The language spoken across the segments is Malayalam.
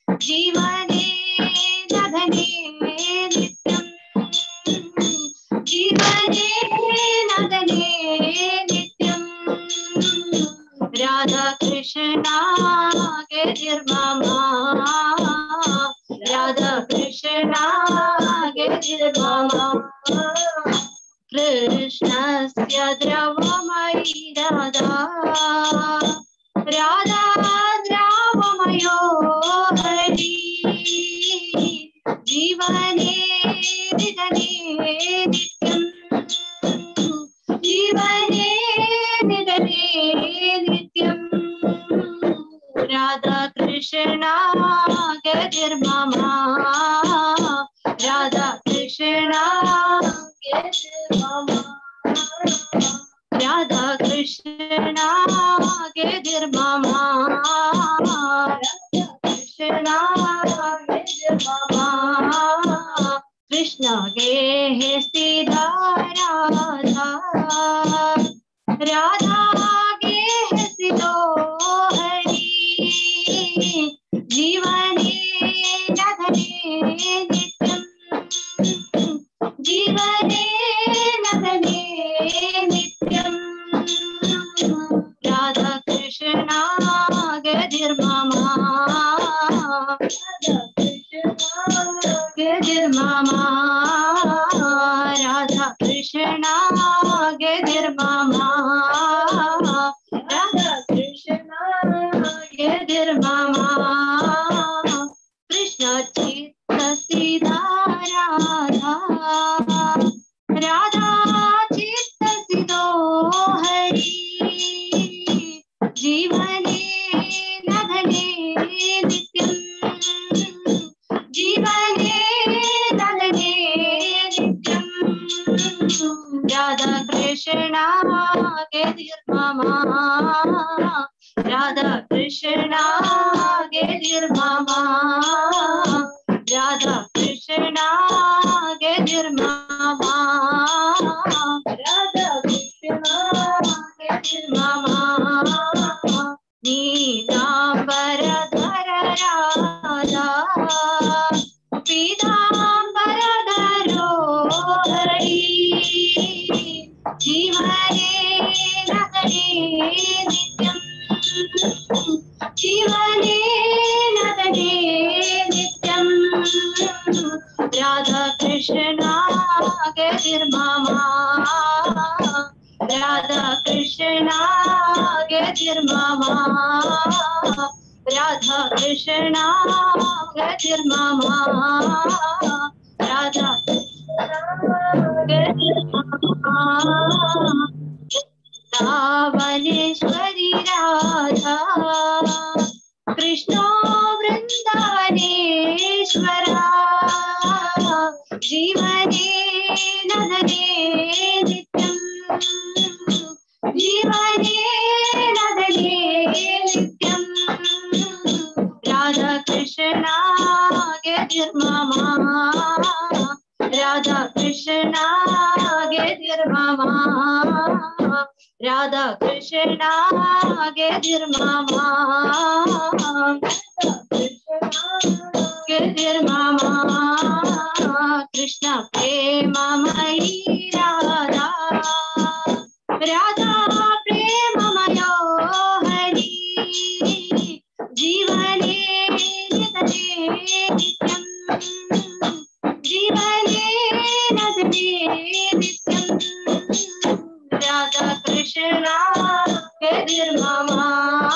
जीवने नदने नित्यं जीवने नदने नित्यं राधा कृष्णा गिर्ममा राधा कृष्णा गिर्ममा कृष्णस्य द्रवमयी राधा राधा द्रवमयो हरि जीवने निधने नित्यं जीवने निधने नित्यं राधा कृष्णा गिर्ममा राधा कृष्णा गिर्ममा राधा कृष्णा गिर्ममा कृष्णा गिर्ममा कृष्ण गे सीधा राधा राधा गे सिदो हरि जीवने नधने नित्यं जीवने नधने नित्यं राधा कृष्णा गिर्ममा गिर्ममा राधा कृष्णा गिर्ममा राधा कृष्णा गिर्ममा कृष्ण चित्त सीधा राधा राधा चित्त सिदो हरि जीवने नधने नित्यं जीवने नधने नित्यं राधा कृष्णा गिर्ममा राधा कृष्णा गिर्ममा राधा कृष्णा गिर्ममा राधा कृष्णा गिर्ममा नीलांबरधर राधा पीतांबरधरो हरि जीवने नदने नित्यं जीवने नदने नित्यं राधा कृष्णा गिर्ममा राधा कृष्णा गिर्ममा राधा कृष्णा गिर्ममा राधा गिर्ममा वृंदावनेश्वरी राधा कृष्णो वृंदावनेश्वरा जीवने नदने नित्यं जीवने नदने नित्यं राधा कृष्णा गिर्ममा राधा कृष्णा गिर्ममा राधा कृष्णा गिर्ममा गिर्ममा कृष्ण प्रेममयी राधा राधा प्रेममयो हरि जीवने निधने नित्यं जीवने नदने नित्यं राधा कृष्णा गिर्ममा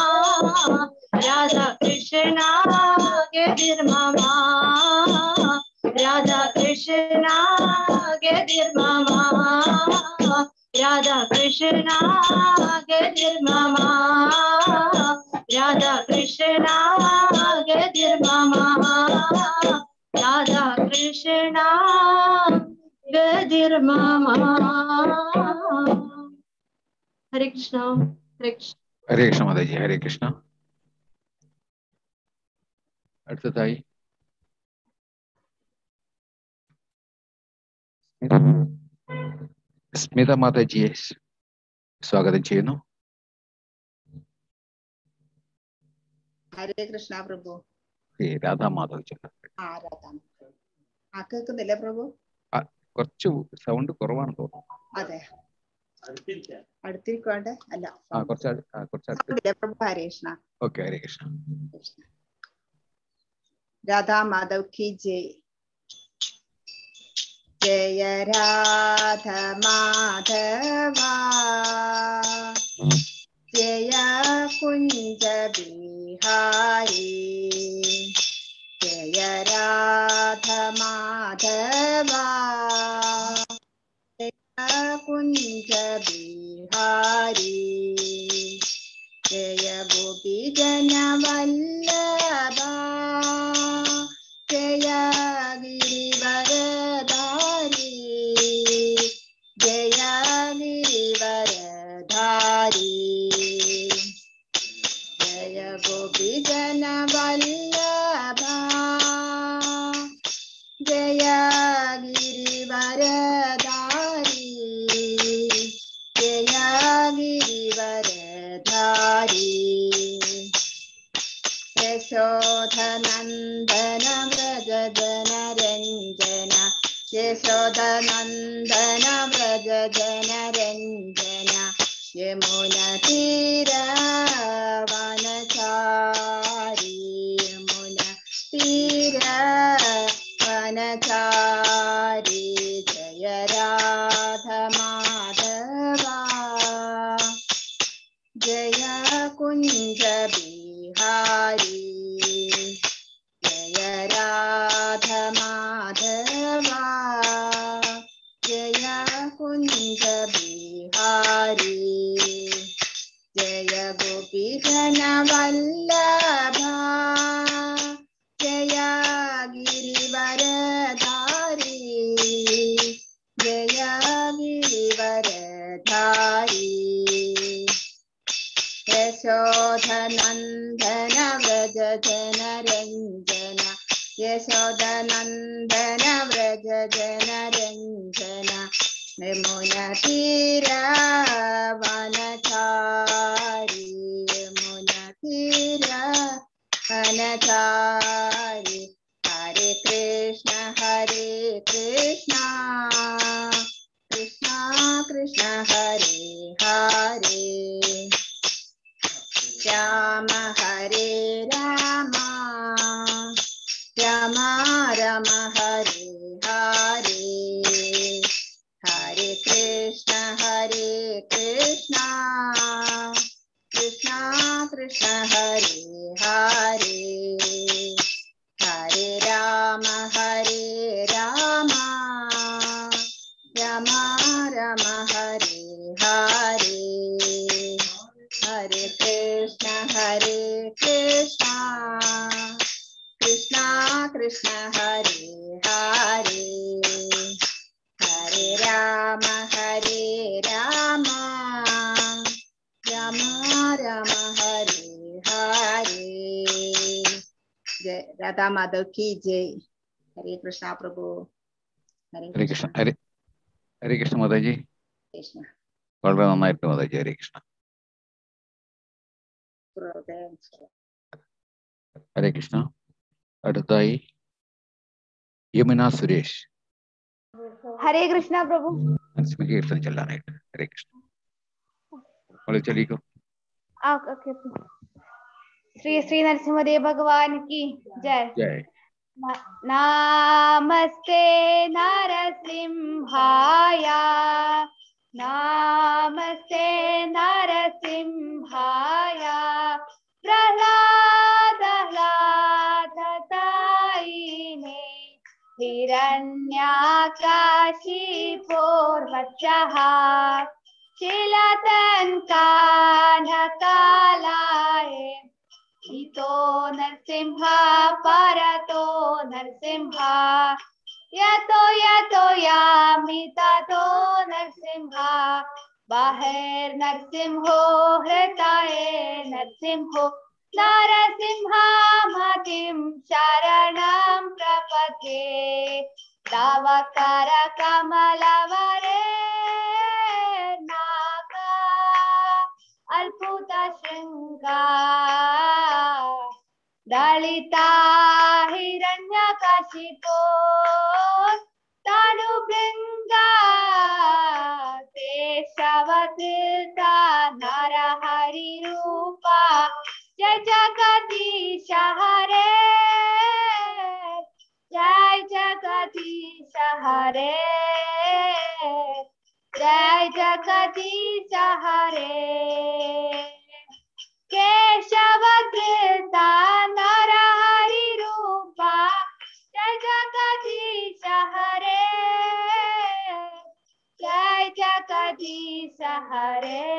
राधा कृष्णा गिर्ममा राधा कृष्णा गिर्ममा राधा कृष्णा गिर्ममा राधा कृष्णा गिर्ममा राधा कृष्णा गिर्ममा हरे कृष्णा हरे कृष्ण हरे कृष्ण माता जी हरे कृष्ण അടുത്തതായി സ്മിത മാതാജിയെ സ്വാഗതം ചെയ്യുന്നു. ഹരേ കൃഷ്ണ പ്രഭു. രാധാമാധവ് ചൊല്ലാം. കേൾക്കുന്നില്ലേ പ്രഭു? കുറച്ച് സൗണ്ട് കുറവാണ് തോന്നുന്നു. അതെ, അടുത്തിരിക്കണ്ടേ? അല്ല, കുറച്ച് പ്രഭു. ഹരേ കൃഷ്ണ. ഓക്കെ, ഹരേ കൃഷ്ണ. രാധാ മാധവ് കി ജയ്. ജയ രാധ മാധവ ജയ കുഞ്ച ബിഹാരി. ജയ രാധ മാധവ ജയ കുഞ്ച ബിഹാരി. ജയ ഗോപി ജന വല്ലഭ ജയ ഗിരിവരധാരി. ജയ ഗിരിവരധാരി. ജയ ഗോപി ജന വല്ലഭ ജയ ഗിരിവരധാരി. ജയ ഗിരിവരധാരി. യശോധനന്ദന വ്രജ ജനരഞ്ജന. യശോധനന്ദന വ്രജ ജനരഞ്ജന. യമുന തീര വനചാരി. യമുന തീര വനചാരി. ജയ രാധ മാധവ ജയ കുഞ്ച ബിഹാരി. ജയ രാധ മാധവ ജയ കുഞ്ച ബിഹാരി. ജയ ഗോപി ജന വല്ലഭ ജയ ഗിരിവരധാരി. ജയ ഗിരിവരധാരി. യശോധനന്ദന വ്രജ ജനരഞ്ജന. യശോധനന്ദന വ്രജ ജനരഞ്ജന. യമുന തീര വനചാരി. യമുന തീര വനചാരി. ഹരേ കൃഷ്ണ ഹരേ കൃഷ്ണ കൃഷ്ണ കൃഷ്ണ ഹരേ ഹരേ. രാമ ഹരേ രാമ രാമ രാമ ഹരേ ഹരേ. ഹരേ കൃഷ്ണ കൃഷ്ണ കൃഷ്ണ ഹരേ ഹരേ. ഹരേ രാമ രാമ രാമ ഹരേ ഹരേ. ഹരേ കൃഷ്ണ കൃഷ്ണ കൃഷ്ണ ഹരേ ഹരേ. ഹരേ രാമ രാമ രാമ ഹരേ ഹരേ. ജയ രാധാ മാധവ് കി ജയ്. ഹരേ കൃഷ്ണ പ്രഭു. ഹരേ കൃഷ്ണ. ഹരേ കൃഷ്ണ മാതാജി. കൃഷ്ണ വളരെ നന്നായിട്ട് മാതാജി. ഹരേ കൃഷ്ണ. ഹരേ കൃഷ്ണ. അടുത്തായി യമുന സുരേഷ്. ഹരേ കൃഷ്ണ പ്രഭു. കീർത്തനം ചെല്ലാനായിട്ട്. ഹരേ കൃഷ്ണ. ചൊല്ലിക്കോ. ശ്രീ ശ്രീ നരസിംഹദേവ് ഭഗവാൻ की जय. ജയ്. നമസ്തേ നരസിംഹായ നമസ്തേ നരസിംഹായ പ്രഹ്ലാദായിനേ ഹിരണ്യകാശിപോർവച്ചഃ ശിലതൻ കാനകാലായ ito नरसिंहा परतो Narasimha yato yami tato Narasimha बाहर नरसिंहो हृदये नरसिंहो नरसिंहा मतिं शरणं प्रपद्ये तव कर कमलवरे नागा अल्पुत शृंगार दलिता काशीपुर तनुभृंगा केशवतीर्था नरहरि रूपा जय जगदीश हरे जय जगदीश हरे जय जगदीश हरे केशवतीर्था नरहरि रूपा जय जगदीश हरे जय जगदीश हरे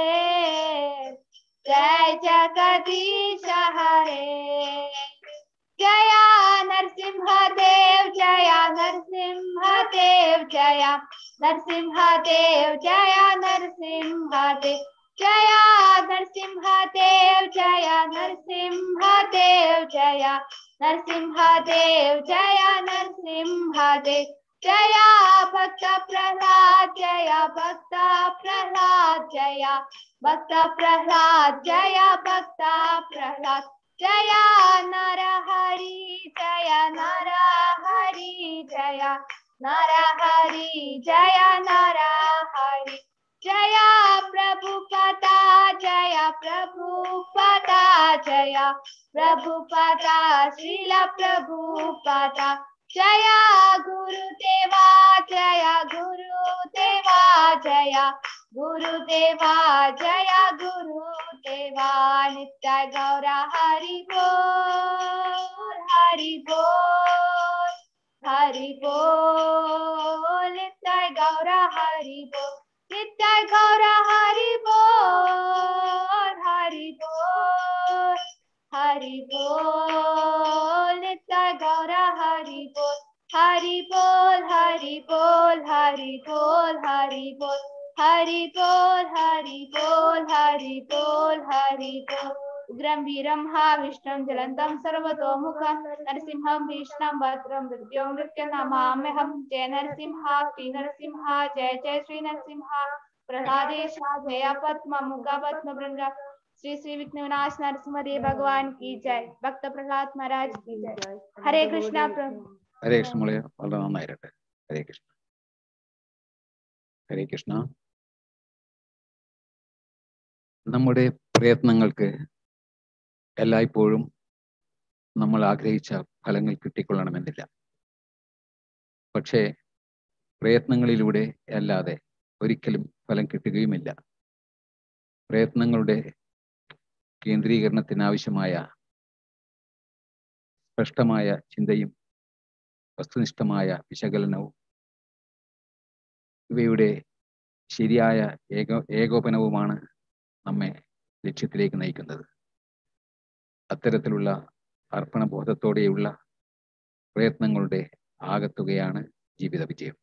जय जगदीश हरे जया नरसिंहदेव जया नरसिंहदेव जया नरसिंहदेव जया नरसिंहदेव जया नरसिंहदेव जया नरसिंहदेव जया नरसिंहदेव जया नरसिंहदेव जया भक्त प्रह्लाद जया भक्त प्रह्लाद जया भक्त प्रह्लाद जया भक्त प्रह्लाद जया नरहरि जया नरहरि जया नरहरि जया नरहरि जया प्रभुपदा जया प्रभुपदा जया प्रभुपदा श्रील प्रभुपदा जया गुरुदेवा जया गुरुदेवा जया गुरुदेवा जया गुरुदेवा नित्य गौर हरि बोल हरि बोल हरि बोल नित्य गौर हरि बोल नित्य गौर हरि बोल हरि बोल हरि बोल नित्य गौर हरि बोल हरि बोल हरि बोल हरि बोल हरि बोल हरि बोल हरि बोल हरि बोल हरि बोल उग्रं वीरं महाविष्णुं ज्वलन्तं सर्वतोमुखं नरसिंहं भीषणं भद्रं मृत्युं मृत्युर्नमाम्यहं जय नरसिंह श्री नरसिंह जय जय श्री नरसिंह प्रहलादेश जय पद्म मुगा पद्म भृंगा श्री श्री विघ्न विनाश नरसिंहदेव भगवान की जय भक्त प्रहलाद महाराज की जय हरे कृष्णा प्रभु ഹരേ കൃഷ്ണ മോളെ വളരെ നന്നായിരട്ടെ. ഹരേ കൃഷ്ണ ഹരേ കൃഷ്ണ. നമ്മുടെ പ്രയത്നങ്ങൾക്ക് എല്ലായ്പ്പോഴും നമ്മൾ ആഗ്രഹിച്ച ഫലങ്ങൾ കിട്ടിക്കൊള്ളണമെന്നില്ല. പക്ഷേ പ്രയത്നങ്ങളിലൂടെ അല്ലാതെ ഒരിക്കലും ഫലം കിട്ടുകയുമില്ല. പ്രയത്നങ്ങളുടെ കേന്ദ്രീകരണത്തിനാവശ്യമായ സ്പഷ്ടമായ ചിന്തയും വസ്തുനിഷ്ഠമായ വിശകലനവും ഇവയുടെ ശരിയായ ഏകോപനവുമാണ് നമ്മെ ലക്ഷ്യത്തിലേക്ക് നയിക്കുന്നത്. അത്തരത്തിലുള്ള അർപ്പണബോധത്തോടെയുള്ള പ്രയത്നങ്ങളുടെ ആകത്തുകയാണ് ജീവിത വിജയം.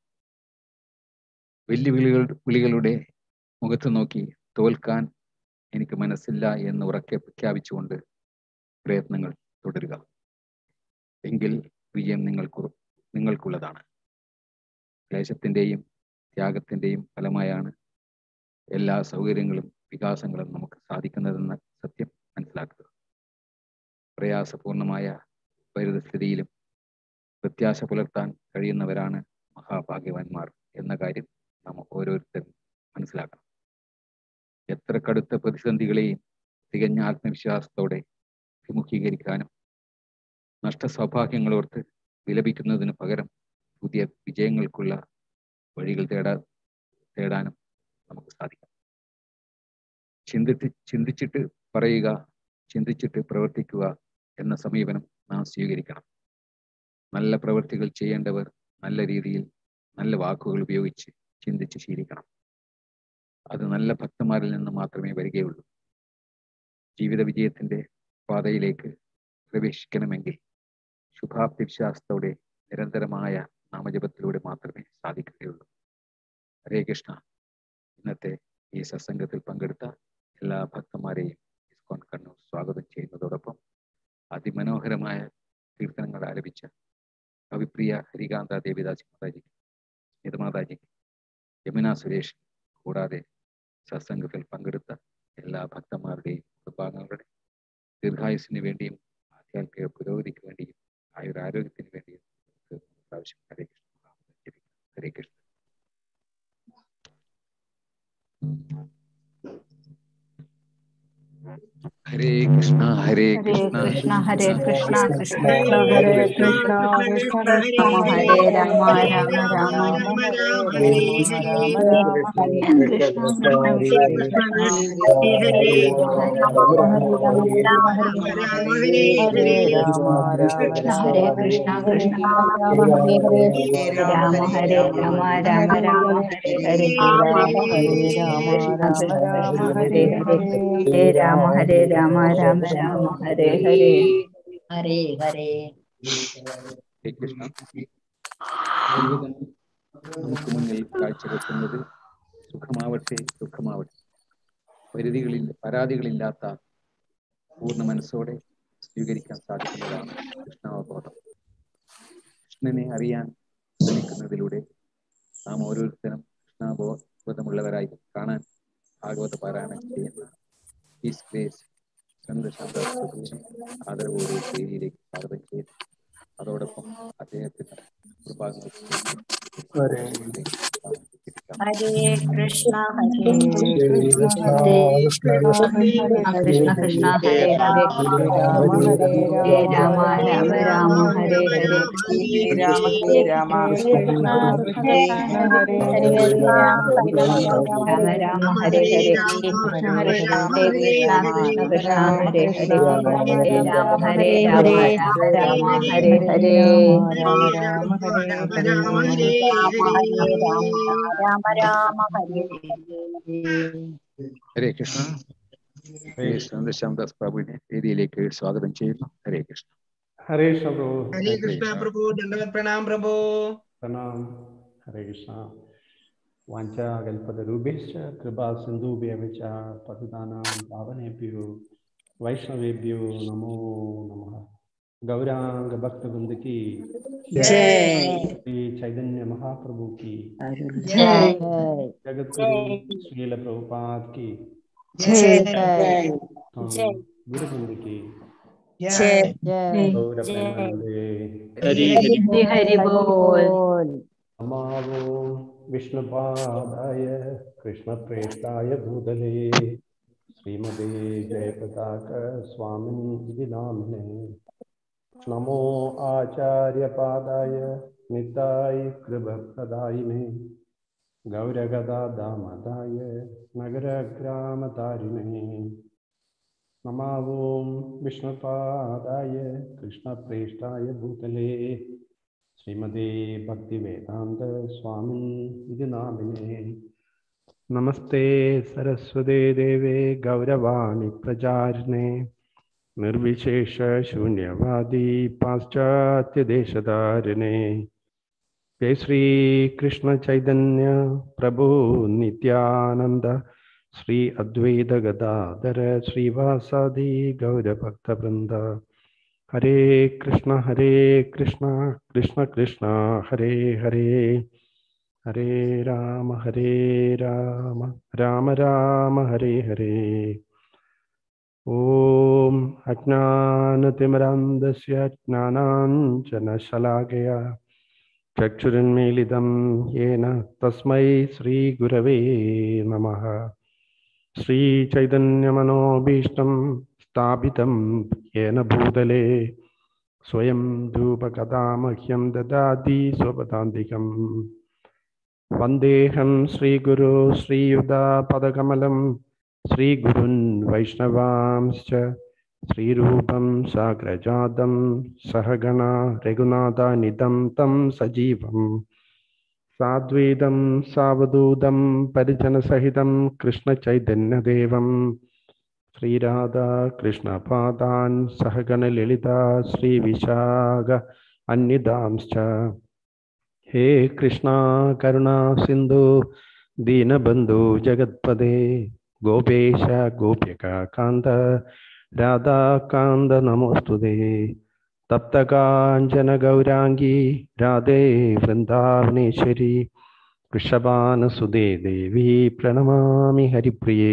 വെല്ലുവിളികളുടെ മുഖത്ത് നോക്കി തോൽക്കാൻ എനിക്ക് മനസ്സില്ല എന്ന് ഉറക്കെ പ്രഖ്യാപിച്ചുകൊണ്ട് പ്രയത്നങ്ങൾ തുടരുക. എങ്കിൽ വിജയം നിങ്ങൾക്കുള്ളതാണ്. ക്ലേശത്തിൻ്റെയും ത്യാഗത്തിൻ്റെയും ഫലമായാണ് എല്ലാ സൗകര്യങ്ങളും വികാസങ്ങളും നമുക്ക് സാധിക്കുന്നതെന്ന സത്യം മനസ്സിലാക്കുക. പ്രയാസപൂർണമായ പരിതസ്ഥിതിയിലും പ്രത്യാശ പുലർത്താൻ കഴിയുന്നവരാണ് മഹാഭാഗ്യവാന്മാർ എന്ന കാര്യം നാം ഓരോരുത്തരും മനസ്സിലാക്കണം. എത്ര കടുത്ത പ്രതിസന്ധികളെയും തികഞ്ഞ ആത്മവിശ്വാസത്തോടെ അഭിമുഖീകരിക്കാനും നഷ്ടസൗഭാഗ്യങ്ങളോർത്ത് വിലപിക്കുന്നതിന് പകരം പുതിയ വിജയങ്ങൾക്കുള്ള വഴികൾ തേടാനും നമുക്ക് സാധിക്കും. ചിന്തിച്ചിട്ട് പറയുക, ചിന്തിച്ചിട്ട് പ്രവർത്തിക്കുക എന്ന സമീപനം നാം സ്വീകരിക്കണം. നല്ല പ്രവൃത്തികൾ ചെയ്യേണ്ടവർ നല്ല രീതിയിൽ നല്ല വാക്കുകൾ ഉപയോഗിച്ച് ചിന്തിച്ച് ശീലിക്കണം. അത് നല്ല ഭക്തന്മാരിൽ നിന്ന് മാത്രമേ വരികയുള്ളൂ. ജീവിത വിജയത്തിൻ്റെ പാതയിലേക്ക് പ്രവേശിക്കണമെങ്കിൽ ശുഭാപ്തി വിശ്വാസത്തോടെ നിരന്തരമായ നാമജപത്തിലൂടെ മാത്രമേ സാധിക്കുകയുള്ളൂ. ഹരേ കൃഷ്ണ. ഇന്നത്തെ ഈ സത്സംഗത്തിൽ പങ്കെടുത്ത എല്ലാ ഭക്തന്മാരെയും ഇസ്കോൺ കണ്ണൂർ സ്വാഗതം ചെയ്യുന്നതോടൊപ്പം അതിമനോഹരമായ കീർത്തനങ്ങൾ ആലപിച്ച കവിപ്രിയ ഹരികാന്ത ദേവിദാസ് മാതാജിക്ക്, സ്മിതമാതാജിക്ക്, യമുന സുരേഷ് കൂടാതെ സത്സംഗത്തിൽ പങ്കെടുത്ത എല്ലാ ഭക്തന്മാരുടെയും കുടുംബാംഗങ്ങളുടെ ദീർഘായുസിന് വേണ്ടിയും ആധ്യാത്മിക പുരോഗതിക്ക് വേണ്ടിയും ആയുരാരോഗ്യത്തിന് വേണ്ടിയും ഹരേ കൃഷ്ണ ഹരേ ഹരേ കൃഷ്ണ കൃഷ്ണ ഹരേ കൃഷ്ണ കൃഷ്ണ കൃഷ്ണ ഹരേ കൃഷ്ണ കൃഷ്ണ കൃഷ്ണ ഹരേ രാമ രാമ രാമ ഹരേ രാമ രാമ ഹരേ കൃഷ്ണ കൃഷ്ണ കൃഷ്ണ കൃഷ്ണ ഹരേ ഹരേ രാമ രാമ കൃഷ്ണ രാമ ഹരേ ഹരേ കൃഷ്ണ കൃഷ്ണ രാമ ഹരേ ഹരേ രാമ ഹരേ രാമ രാമ രാമ ഹരേ ഹരേ രാമ ഹരേ രാമ രാമ രാമ ഹരേ ഹരേ ഹരേ രാമ ഹരേ രാമ രാമ രാമ ഹരേ ഹരേ ഹരേ ഹരേ ഹരേ കൃഷ്ണ. ജീവിതം നമുക്ക് മുന്നിൽ കാഴ്ചവെക്കുന്നത് സുഖമാവട്ടെ ദുഃഖമാവട്ടെ പരാതികളില്ലാത്ത പൂർണ്ണ മനസ്സോടെ സ്വീകരിക്കാൻ സാധിക്കുന്നതാണ് കൃഷ്ണാവബോധം. കൃഷ്ണനെ അറിയാൻ ശ്രമിക്കുന്നതിലൂടെ നാം ഓരോരുത്തരും കൃഷ്ണാബോധമുള്ളവരായി കാണാൻ ഭാഗവത പാരായണം ചെയ്യുന്ന പീസ് ഗ്രേസ് ചന്ദ്രശാന്തനെ ആദരവോടെ വേദിയിലേക്ക് സ്വാഗതം ചെയ്തു. അതോടൊപ്പം അദ്ദേഹത്തിന് കൃപാകൃതി ഹരേ കൃഷ്ണ ഹരേ കൃഷ്ണ കൃഷ്ണ കൃഷ്ണ കൃഷ്ണ ഹരേ ഹരേ രാമ ഹരേ ഹരേ രാമ രാമ രാമ ഹരേ ഹരേ രാമ ഹരേ രാമ കൃഷ്ണ കൃഷ്ണ ഹരേ ഹരേ രാമ രാമ രാമ ഹരേ ഹരേ കൃഷ്ണ ഹരേ ഹരേ രാമ കൃഷ്ണ കൃഷ്ണ കൃഷ്ണ ഹരേ ഹരേ ഹരേ രാമ ഹരേ രാമ രാമ രാമ ഹരേ ഹരേ രാമ രാമ ഹരേ ഹരേ രാമ രാമ ഹരേ ഹരേ കൃഷ്ണ. ചന്ദ്രശാന്തദാസ് പ്രഭുവിനെ വേദിയിലേക്ക് സ്വാഗതം ചെയ്യുന്നു. ഹരേ കൃഷ്ണ. हरे कृष्ण प्रभु। हरे कृष्ण प्रभु। दंडवत प्रणाम प्रभु। प्रणाम। हरे कृष्ण। वांछा कल्पतरुभ्यश्च कृपा सिन्धुभ्यः च पतितानां पावनेभ्यो वैष्णवेभ्यो नमो नमः। गौरांग भक्तवृंद की जय। श्री चैतन्य महाप्रभु की जय। जगत गुरु श्रील प्रभुपाद की जय। गुरुवृंद की जय। गौर प्रेमानंदे हरि हरि बोल। नमो विष्णुपादाय कृष्णप्रेष्ठाय भूतले श्रीमते जयप्रताक स्वामिनिधि नामिने। नमो आचार्यपादाय निताय कृपप्रदायिने गौरगदादामदाय नगरग्रामतारिणे। नमो विष्णुपादाय कृष्णप्रेष्ठाय भूतले श्रीमते भक्तिवेदांत स्वामिनिधि नामिने। नमस्ते सरस्वते देवे गौरवाणी प्रचारिणे निर्विशेष शून्यवादी पाश्चात्य देशधारिणे। जय श्री कृष्ण चैतन्य प्रभु नित्यानंद श्री अद्वैत गदाधर श्रीवासादि गौर भक्त वृंद। हरे कृष्ण कृष्ण कृष्ण हरे हरे हरे राम राम राम हरे हरे। ओम अज्ञानतिमिरान्धस्य ज्ञानाञ्जनशलाकया चक्षुरुन्मीलितं येन तस्मै श्रीगुरवे नमः। श्रीचैतन्यमनोभीष्टं स्थापितं येन भूतले स्वयं धूपकथामह्यं ददाति स्वपदान्तिकं। वन्देऽहं श्रीगुरो श्रीयुतापदकमलं श्रीगुरुन् वैष्णवांश्च श्रीरूपं साग्रजातं सहगणा रघुनाथान्वितं तं सजीवं साद्वैतं सावधूतं परिजनसहितं कृष्णचैतन्यदेवं श्रीराधा कृष्णपादान् सहगणललिता श्रीविशाख अन्यदांश्च। हे कृष्णा करुणा सिन्धु दीनबन्धु जगत्पदे गोपेश गोप्यका कान्त राधा कान्त नमोस्तुते। तप्तकाञ्चन गौरांगी राधे वृन्दावनेश्वरी वृषभानुसुते देवी प्रणमामि हरिप्रिये।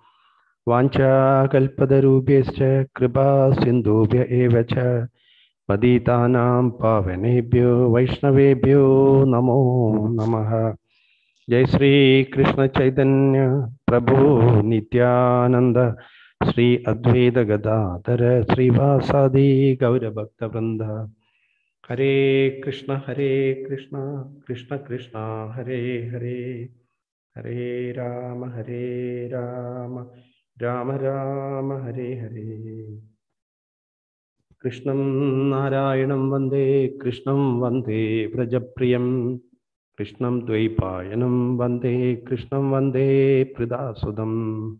वाञ्छाकल्पतरुभ्यश्च कृपा सिन्धुभ्य एव च पतितानां पावनेभ्यो वैष्णवेभ्यो नमो नमः। जय श्री कृष्ण चैतन्य प्रभु नित्यानंद श्री अद्वैत गदाधर श्रीवासादि गौरभक्तवृंद। हरे कृष्ण कृष्ण कृष्ण हरे हरे, हरे राम राम राम हरे हरे। कृष्णं नारायणं वन्दे कृष्णं वन्दे व्रजप्रियं, कृष्णं द्वैपायनं वन्दे कृष्णं वन्दे प्रिदासुदं।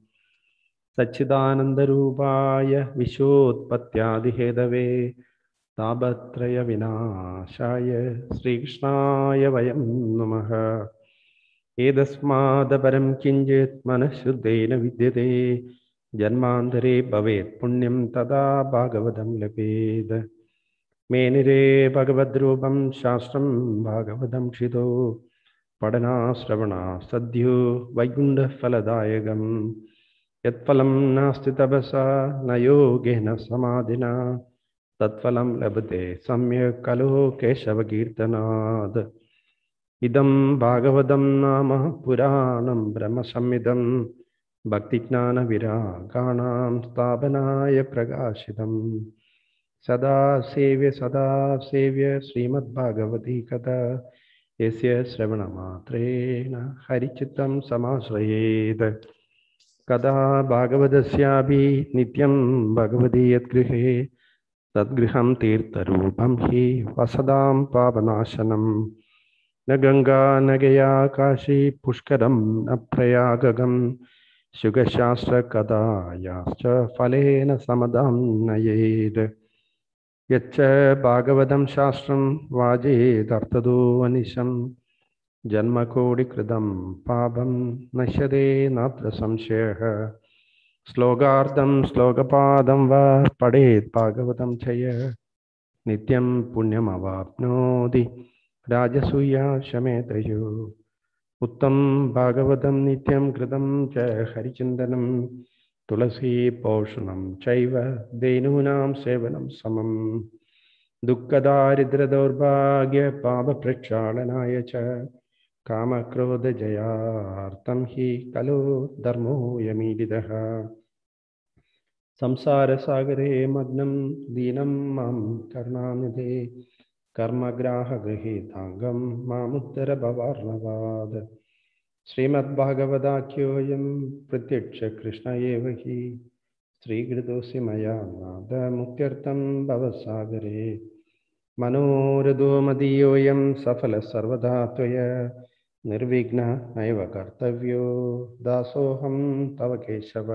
सच्चिदानन्दरूपाय विश्वोत्पत्त्यादिहेतवे तापत्रय विनाशाय श्रीकृष्णाय वयं नमः। एतस्मादपरं किञ्चित् मनःशुद्धेन विद्यते, जन्मान्तरे भवेत् पुण्यं तदा भागवतं लभेत्। मेनिरे भगवद्रूपं शास्त्रं भागवतं क्षितो, पठनाश्रवणा सद्यो वैकुण्ठफलदायकं। यत्फलं नास्ति तपसा न योगेन समाधिना, तत्फलं लभते सम्यक् खलु केशवकीर्तनात्। इदं भागवतं नाम पुराणं ब्रह्मसंहितं, भक्तिज्ञानविरागाणां स्थापनाय प्रकाशितं। सदा सेव्य श्रीमद्भागवती कथा, यस्य श्रवणमात्रेण हरिचित्तं समाश्रयेत्। कदा भागवतस्यापि नित्यं भगवति यद्गृहे, तद्गृहं तीर्थरूपं हि वसदां पापनाशनम्। न गंगा न गया काशी पुष्करं न प्रयागगं, शुगशास्त्रकथायाश्च फलेन समदं नयेत्। यच्च भागवतं शास्त्रं वाजेदर्थदो अनिशं, जन्मकोटिकृतं पापं नश्यते नात्र संशयः। श्लोकार्धं श्लोकपादं वा पठेत् भागवतं चय, नित्यं पुण्यमवाप्नोति राजसूया शमेतयो। उत्तम भागवतं नित्यं कृतं च हरिचिन्तनं, तुलसी पोषणं चैव धेनूनां सेवनं समम्। दुःखदारिद्र्यदौर्भाग्य पापप्रक्षालनाय च, कामक्रोधजयार्थं हि खलु धर्मोऽयमीडितः। संसारसागरे मग्नं दीनं मां करुणानिधे, कर्मग्राहगृहीताङ्गं मामुत्तर भवार्णवाद। श्रीमद्भागवताख्योऽयं प्रत्यक्ष कृष्ण एव हि, श्रीकृतोऽसि मया नाद मुक्त्यर्थं भवसागरे। मनोरथो मदीयोऽयं सफलः सर्वदा त्वया, निर्विघ्नः नैव कर्तव्यो दासोऽहं तव केशव।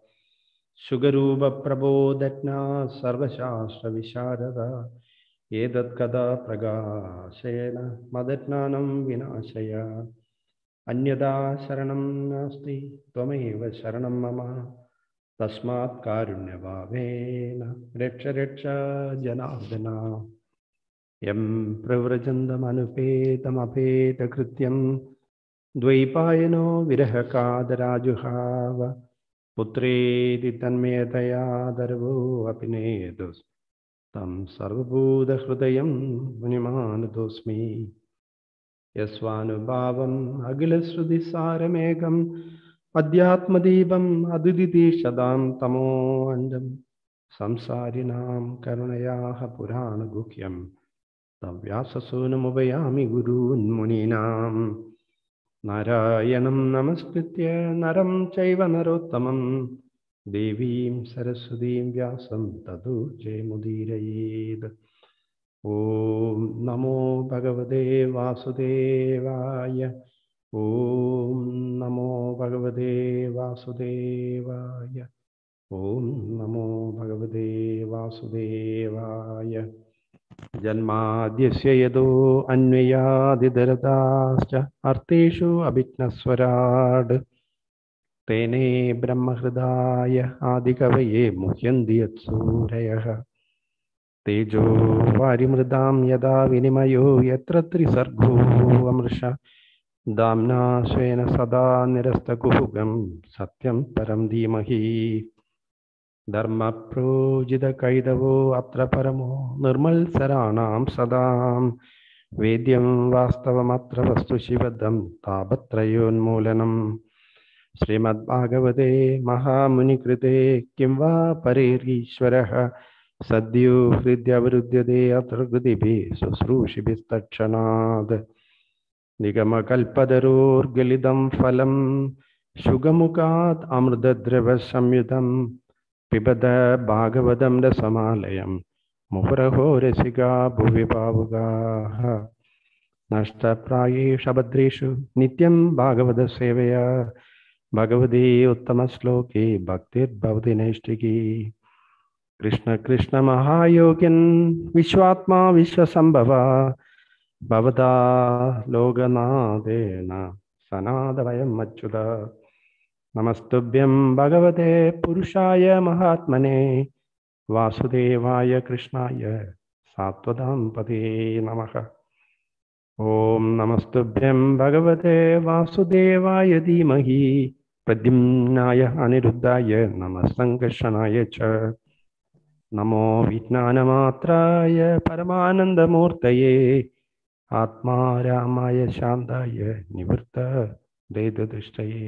शुगरूपप्रबोधज्ञा सर्वशास्त्रविशारदा, एतत्कदा प्रकाशेन मदज्ञानं विनाशय। अन्यदा शरणं नास्ति त्वमेव शरणं मम, तस्मात् कारुण्यभावेन रक्ष रक्ष जनार्दन। यं प्रव्रजन्तमनुपेतमपेतकृत्यं, द्वैपायनो विरहकादराजुहाव। पुत्रेति तन्मयतया दर्वोऽपि नेदुस्, तं सर्वभूतहृदयं मुनिमानतोऽस्मि। यस्वानुभावम् अखिलश्रुतिसारमेकम्, अध्यात्मदीपम् अद्वितीयशतां तमोऽन्धं। संसारिणां करुणयाः पुराणगुह्यं, तं व्याससूनुमुपयामि गुरून्मुनीनां। नारायणं नमस्कृत्य नरं चैव नरोत्तमं, देवीं सरस्वतीं व्यासं ततो जयमुदीरयेत्। ॐ नमो भगवते वासुदेवाय, ॐ नमो भगवते वासुदेवाय, ॐ नमो भगवते वासुदेवाय। जन्माद्यस्य यतो अन्वयादिदरताश्च अर्थेषु अभिज्ञस्वराट्, तेने ब्रह्महृदाय आदिकवये मुह्यन्ति यत्सूरयः। तेजो वारिमृदां यदा विनिमयो यत्र त्रिसर्गो अमृषा, दाम्ना स्वेन सदा निरस्तकुहुगं सत्यं परं धीमहि। धर्मप्रोजितकैतवो अत्र परमो निर्मल्सराणां सदां, वेद्यं वास्तवमत्र वस्तु शिवदं तापत्रयोन्मूलनम्। श्रीमद्भागवते महामुनिकृते किं वा परेरीश्वरः सद्यो हृद्यवरुध्यते अत्र कृतिभिः शुश्रूषिभिस्तत्क्षणात् निगमकल्पतरोर्गलितं फलं शुगमुखात् अमृतद्रवसंयुतं पिबत भागवतं रसमालयं मुहुरहो रसिका भुवि भावुकाः नष्टप्रायेषु भद्रेषु नित्यं भागवतसेवया भगवते उत्तमश्लोके भक्तिर्भवति नैष्टिकी कृष्ण कृष्ण महायोगिन् विश्वात्मा विश्वसंभवा भवता लोकनाथेन सनातवयम् अच्युत नमस्तुभ्यं भगवते पुरुषाय महात्मने वासुदेवाय कृष्णाय सात्वतां पते नमः। ओम नमस्तुभ्यं भगवते वासुदेवाय धीमहि प्रद्युम्नाय अनिरुद्धाय नमः संकर्षणाय च नमो विज्ञानमात्राय परमानन्दमूर्तये आत्मा रामाय शान्ताय निवृत्त वेददृष्टये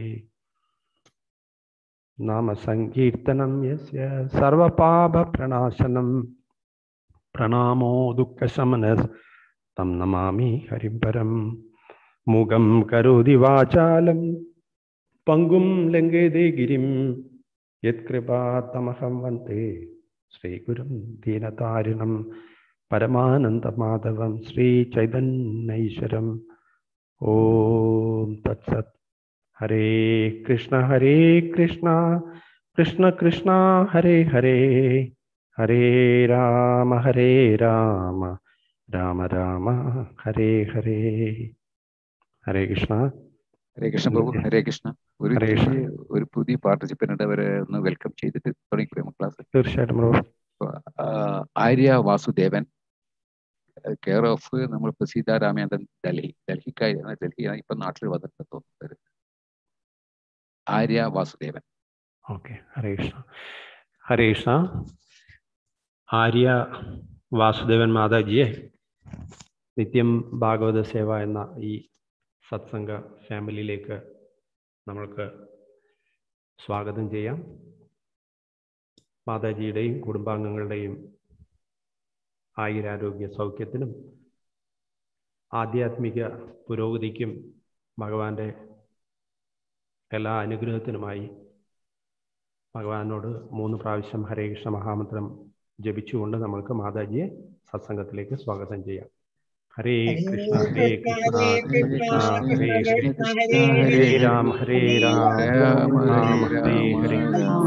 नाम संकीर्तनं यस्य सर्वपापप्रणाशनं प्रणामो दुःखशमनः तं नमामि हरिं परं मूगं करोति वाचालं पंगुं लङ्घयते गिरिं यत्कृपातमहं वन्दे श्रीगुरुं दीनतारिणं परमानन्दमाधवं श्रीचैतन्यैश्वरम् ॐ तत्सत्। हरे कृष्ण कृष्ण कृष्ण हरे हरे हरे राम राम राम हरे हरे। ഹരേ കൃഷ്ണ. ഹരേ കൃഷ്ണ പ്രഭു. ഹരേ കൃഷ്ണ. ഒരു പുതിയ പാർട്ടിസിപ്പന്റ് അവരെ ഒന്ന് വെൽക്കം ചെയ്തിട്ട് തുടങ്ങിപ്പോയി ക്ലാസ്. തീർച്ചയായിട്ടും പ്രഭു. ആര്യ വാസുദേവൻ, കെയർ ഓഫ് നമ്മൾ സീതാരാമേന്ദ്രൻ, ഡൽഹിയാണ് ഇപ്പൊ നാട്ടിൽ വന്നിട്ട് തോന്നുന്നത്. ആര്യ വാസുദേവൻ. ഓക്കെ. ഹരേ കൃഷ്ണ. ഹരേ കൃഷ്ണ. ആര്യ വാസുദേവൻ മാതാജിയെ നിത്യം ഭാഗവത സേവ എന്ന ഈ സത്സംഗ ഫാമിലിയിലേക്ക് നമ്മൾക്ക് സ്വാഗതം ചെയ്യാം. മാതാജിയുടെയും കുടുംബാംഗങ്ങളുടെയും ആയുരാരോഗ്യ സൗഖ്യത്തിനും ആധ്യാത്മിക പുരോഗതിക്കും ഭഗവാന്റെ എല്ലാ അനുഗ്രഹത്തിനുമായി ഭഗവാനോട് 3 പ്രാവശ്യം ഹരേ കൃഷ്ണ മഹാമന്ത്രം ജപിച്ചുകൊണ്ട് നമ്മൾക്ക് മാതാജിയെ സത്സംഗത്തിലേക്ക് സ്വാഗതം ചെയ്യാം. ഹരേ കൃഷ്ണ ഹരേ കൃഷ്ണ കൃഷ്ണ ഹരേ ഹരേ ഹരേ രാം രാം രാം ഹരേ ഹരേ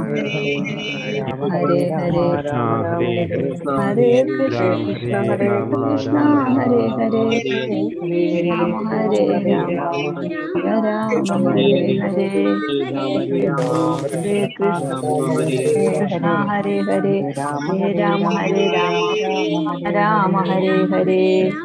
ഹരേ ഹരേ കൃഷ്ണ ഹരേ ഹരേ ഹരേ രാം കൃഷ്ണ ഹരേ ഹരേ രാമ കൃഷ്ണ രാമ ഹരേ രാമ ഹരേ ഹരേ രാമ ഹരേ രാമ രാമ ഹരേ ഹരേ ഹരേ കൃഷ്ണ ഹരേ ഹരേ ഹരേ രാമ ഹരേ രാമ രാമ ഹരേ ഹരേ.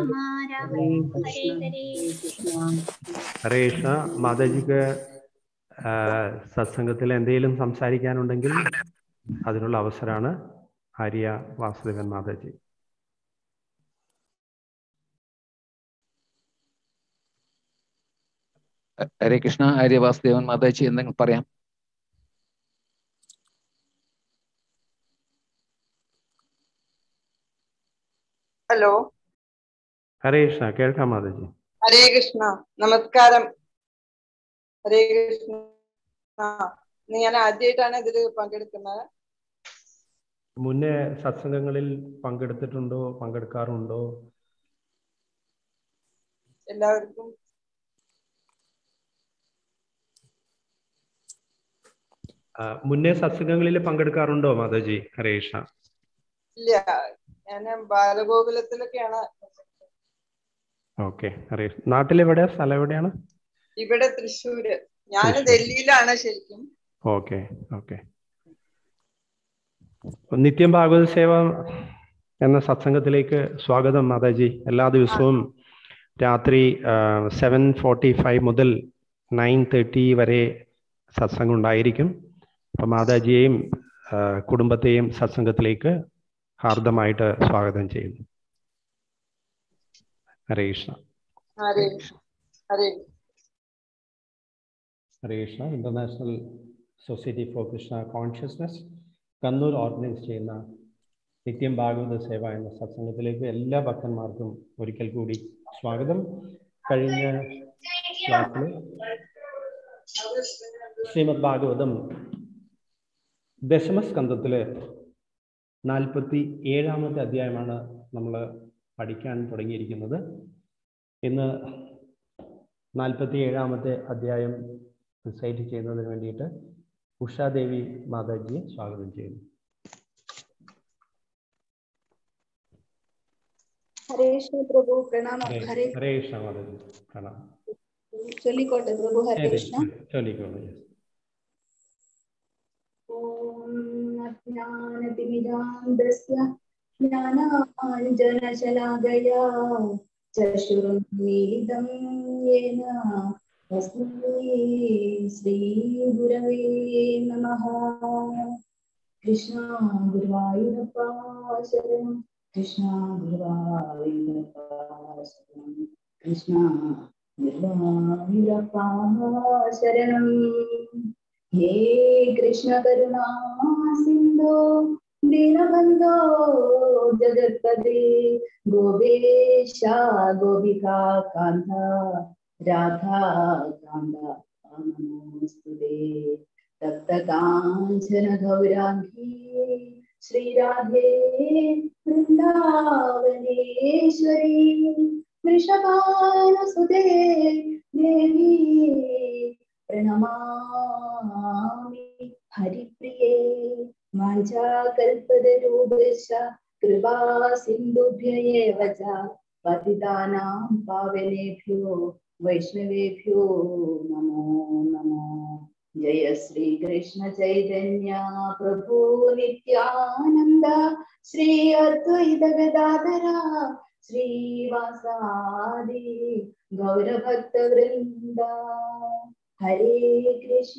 ഹരേ കൃഷ്ണ. മാതാജിക്ക് സത്സംഗത്തിൽ എന്തെങ്കിലും സംസാരിക്കാനുണ്ടെങ്കിൽ അതിനുള്ള അവസരമാണ്. ആര്യ വാസുദേവൻ മാതാജി. ഹരേ കൃഷ്ണ. ആര്യ വാസുദേവൻ മാതാജി എന്തെങ്കിലും പറയാം? ഹലോ. ഹരേ കൃഷ്ണ. കേൾക്കാം മാതാജി. ഹരേ കൃഷ്ണ. നമസ്കാരം. ഹരേ കൃഷ്ണ. ഞാൻ ആദ്യമായിട്ടാണ് ഇതിൽ പങ്കെടുക്കുന്നത്. മുന്നേ സത്സംഗങ്ങളിൽ പങ്കെടുത്തിട്ടുണ്ടോ, പങ്കെടുക്കാറുണ്ടോ? എല്ലാവർക്കും മുന്നേ സത്സംഗങ്ങളിൽ പങ്കെടുക്കാറുണ്ടോ മാതാജി? ഹരേ കൃഷ്ണ. ഇല്ല, ഞാൻ ബാലഗോകുലത്തിലൊക്കെയാണ്. ഓക്കെ. ഹരേ. നാട്ടിലെവിടെയാ, സ്ഥലം എവിടെയാണ്? ഇവിടെ തൃശ്ശൂര്. ഞാൻ ഡൽഹിയിലാണ് ശരിക്കും. Okay okay. നിത്യം ഭാഗവത സേവ എന്ന സത്സംഗത്തിലേക്ക് സ്വാഗതം മാതാജി. എല്ലാ ദിവസവും രാത്രി 7:45 മുതൽ 9:30 വരെ സത്സംഗം ഉണ്ടായിരിക്കും. അപ്പം മാതാജിയെയും കുടുംബത്തെയും സത്സംഗത്തിലേക്ക് ഹാർദമായിട്ട് സ്വാഗതം ചെയ്യുന്നു. Hare Krishna. Hare Hare. Hare Krishna. International Society for Krishna Consciousness Kannur organise ചെയ്യുന്ന നിത്യം ഭാഗവത സേവ എന്ന സത്സംഗത്തിലേക്ക് എല്ലാ ഭക്തന്മാർക്കും ഒരിക്കൽ കൂടി സ്വാഗതം. കഴിഞ്ഞ ക്ലാസ്സിൽ ശ്രീമദ് ഭാഗവതം ദശമസ്കന്ധത്തിലെ 47-ാമത്തെ അധ്യായമാണ് നമ്മൾ പഠിക്കാൻ തുടങ്ങിയിരിക്കുന്നത്. ഇന്ന് 47-ാമത്തെ അധ്യായം റിസൈറ്റ് ചെയ്യുന്നതിന് വേണ്ടിയിട്ട് ഉഷാദേവി മാതാജിയെ സ്വാഗതം ചെയ്യുന്നു. ഹരേ കൃഷ്ണ പ്രഭു, പ്രണാമം. ഹരേ കൃഷ്ണ മാതാജി, പ്രണാമം. ചൊല്ലിക്കോട്ടെ പ്രഭു. ഹരേ കൃഷ്ണ. ചൊല്ലിക്കോളൂ. ഓം അജ്ഞാനതിമിരാന്ധസ്യ ജ്ഞാനാഞ്ജനശലാകയാ ചക്ഷുരുന്മീലിതം യേന തസ്മൈ ശ്രീഗുരവേ നമഃ. കൃഷ്ണ ഗുരുവായൂരപ്പ ശരണം, കൃഷ്ണ ഗുരുവായൂരപ്പ ശരണം, കൃഷ്ണ ഗുരുവായൂരപ്പ ശരണം. ഹേ കൃഷ്ണ കരുണാ സിന്ധോ ദീനബന്ധോ ജഗത്പതേ ഗോപേശ ഗോപികാ കാന്ത രാധാ കാന്ത നമോസ്തുതേ. തപ്ത കാഞ്ചന ഗൗരാംഗീ ശ്രീരാധേ വൃന്ദാവനേശ്വരി വൃഷഭാനുസുതേ ദേവി പ്രണമാമി ഹരിപ്രിയേ. വാഞ്ചാകൽപതരൂപശ്ച കൃപാ സിന്ധുഭ്യയേവ ച പതിതാനാം പാവനേഭ്യോ വൈഷ്ണവേഭ്യോ നമോ നമോ. ജയ ശ്രീ കൃഷ്ണ ചൈതന്യ പ്രഭു നിത്യാനന്ദ ശ്രീ അദ്വൈത ഗദാധര ശ്രീവാസാദി ഗൗരഭക്ത വൃന്ദ. ഹരേ കൃഷ്ണ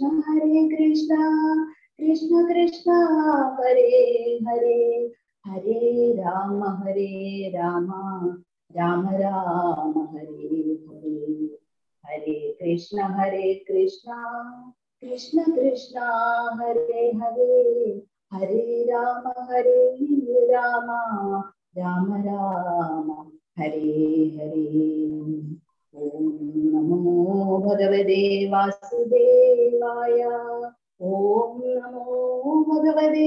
കൃഷ്ണ കൃഷ്ണ ഹരേ ഹരേ, ഹരേ രാമ രാമ രാമ ഹരേ ഹരേ. ഹരേ കൃഷ്ണ കൃഷ്ണ കൃഷ്ണ ഹരേ ഹരേ, ഹരേ രാമ രാമ രാമ ഹരേ ഹരേ. ഓം നമോ ഭഗവതേ വാസുദേവായ, ഓം നമോ ഭഗവതേ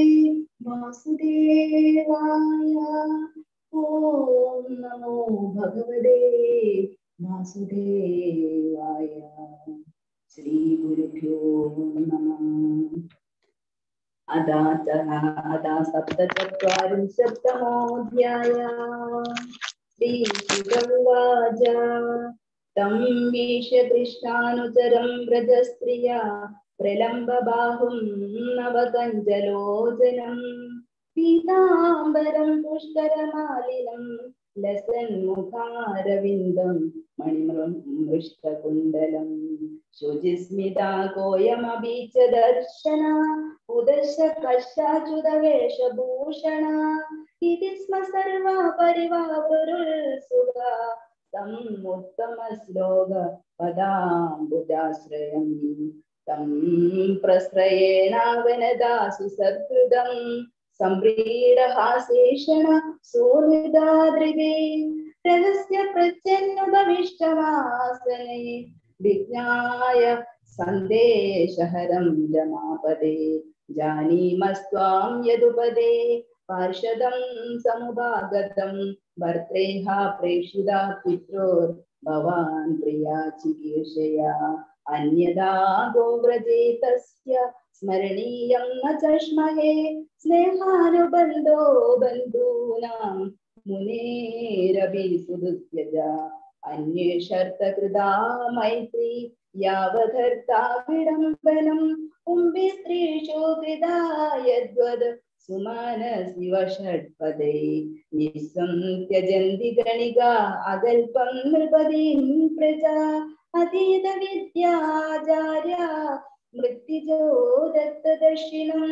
വാസുദേവായ, ഓം നമോ ഭഗവതേ വാസുദേവായ. ശ്രീ ഗുരുഭ്യോ നമഃ. അദാ സപ്തചത്വാരിംശത്തമോऽധ്യായः. ശ്രീശുകൗവാച തം വീക്ഷ്യ കൃഷ്ണാനുചരം വ്രജസ്ത്രിയാ പ്രലംബബാഹും നവകഞ്ചലോചനം പീതാംബരം പുഷ്കരമാലിനം ലസന്മുഖാരവിന്ദം മണിമൃഷ്ടകുണ്ടലം ശുചിസ്മിതാ കോയമബീച്ച ദർശന ഉദശ കശ്ചാച്യുതവേഷഭൂഷണ ഇതി സ്മ സർവാ പരിവാവരുൽസുഖ തം ഉത്തമ ശ്ലോക പദാംബുജാശ്രയം തം പ്രശ്രയേണാവനദാസു സത്കൃതം സംപ്രീഡഹാസേഷണ സോനിദാദ്രിവേ രഹസ്യ പ്രച്ഛന്നുപവിഷ്ടമാസനെ വിജ്ഞായ സന്ദേശഹരം രമാപദേ ജാനീമസ്ത്വാം യദുപദേ പാർഷദം സമുപാഗതം ഭർത്രേഹ പ്രേഷിതാ പിത്രോർ ഭവാൻ പ്രിയാ ചികീർഷയാ അന്യദാ ഗോവ്രജേ തസ്യ സ്മരണീയം ന ചഷ്മഹേ സ്നേഹാനുബന്ധോ ബന്ധൂനാം മുനേരപി സുദുസ്യജ അന്വേഷർത്തകൃതാ മൈത്രീ യാവധർത്താ വിഡംബനം കുംഭി സ്ത്രീഷു കൃതാ യദ്വദ് സുമനസിവ ഷഡ്പദൈ നിസ്സം ത്യജന്തി ഗണികാ അകൽപം നൃപദീം പ്രജാ അതീത വിദ്യാചാര്യ മൃത്യുജോ ദത്തദർശിനം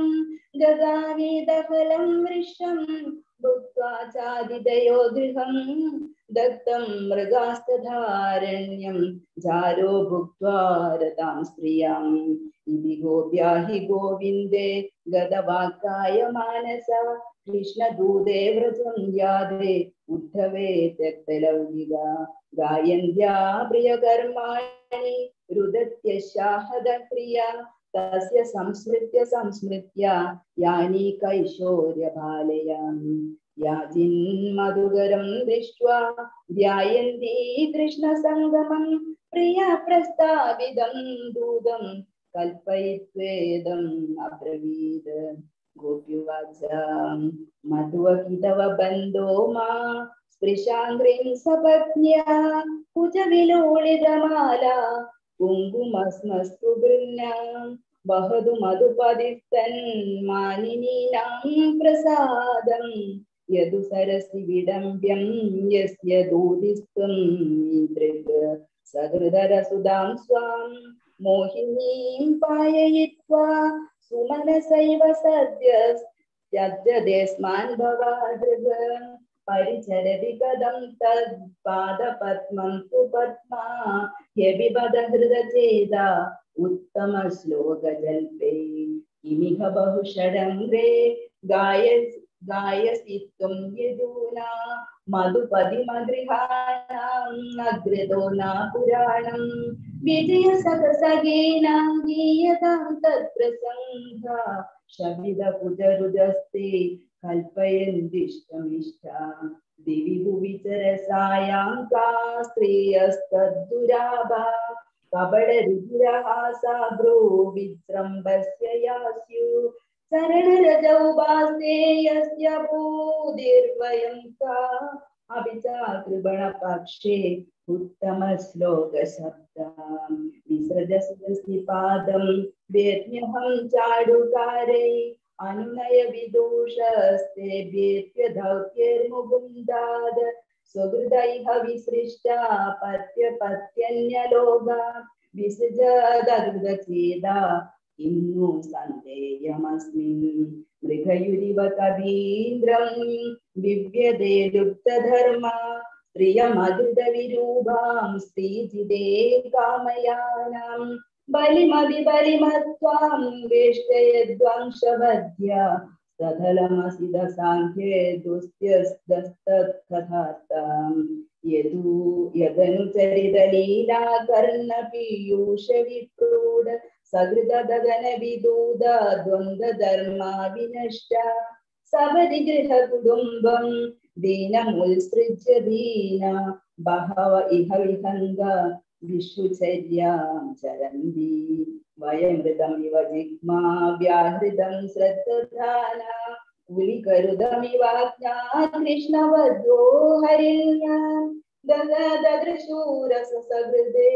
ഗഗാനീതഫലം വൃഷം ഭുക്ത്വാ ചാദിദയോ ഗൃഹം दत्तं मृगास्तधारण्यं जारो भुक्त्वा रतां स्त्रियाम् इति गोप्या हि गोविन्दे गतवाक्काय मानसा कृष्णदूते व्रजं यादे उद्धवे त्यक्तलौकिका गायन्त्या प्रियकर्माणि रुदत्यशाहदप्रिया तस्य संस्मृत्य यानि कैशोर्यबालयामि याजिन्मधुकरं दृष्ट्वा ध्यायन्ती कृष्णसङ्गमं प्रिया प्रस्तावितं दूतं कल्पयित्वेदम् अब्रवीत् गोप्युवाच मध्वहि तव बन्धो मा स्पृशाङ्घ्रिं सपत्न्या कुजविलोलितमाला कुङ्कुमस्मस्तु गृह्णा वहतु मधुपदिस्तन्मानिनीनां प्रसादं यदु सरसि विडम्ब्यं यस्य दूदिस्त्वं दृग् सहृदरसुधां स्वां मोहिनीं पाययित्वा सुमनसैव सद्यस्त्यजदेस्मान् भवादृग परिचरति कदं तत्पादपद्मं तु पद्मा ह्यभिपद हृदचेदा उत्तमश्लोकजल्पे किमिह बहुषडङ्ग्रे गायसि त्वं यदूना मधुपदिमगृहाणाम् अग्रतो न पुराणम् विजयसखसखेन गीयतां तत्प्रसङ्गा शमिदकुजरुदस्ते कल्पयन्तिष्टमिष्टा दिवि भुवि चरसायां का स्त्रियस्तद्दुराभा कपटरुचिरहासा भ्रो विजृम्भस्य यास्यु चरणरजौ भासे यस्य भूतिर्वयं का अपि च कृपणपक्षे उत्तमश्लोकशब्दां विसृजसि पादं वेद्म्यहं चाडुकारे अनुनय विदूषस्तेभ्येत्य दौत्यैर्मुकुन्दाद् स्वहृदैः विसृष्टा पत्यन्यलोका विसृजदहृदचेदा किं नु सन्देयमस्मिन् मृगयुरिव कवीन्द्रं बिभ्यते लुप्तधर्मा स्त्रियमधुरविरूपां स्त्रीजिदे कामयानां बलिमत्वां वेष्टयद्वंशवद्या सधलमसि दसाङ्ख्ये दुस्त्यस्तत्कथातां यदनुचरितलीला कर्णपीयूषविप्रूढ सकृदगगनविदूत द्वन्द्वधर्मा विनष्टा सबरिगृहकुटुम्बं दीनमुत्सृज्य दीना बहव इह विहङ्गा विश्वचर्यां चरन्ति वयमृतमिव जिह्मा व्याहृतं श्रद्धधाना उलिकरुदमिवाज्ञा कृष्णवद्यो हरिण्या ददृशूरससहृदे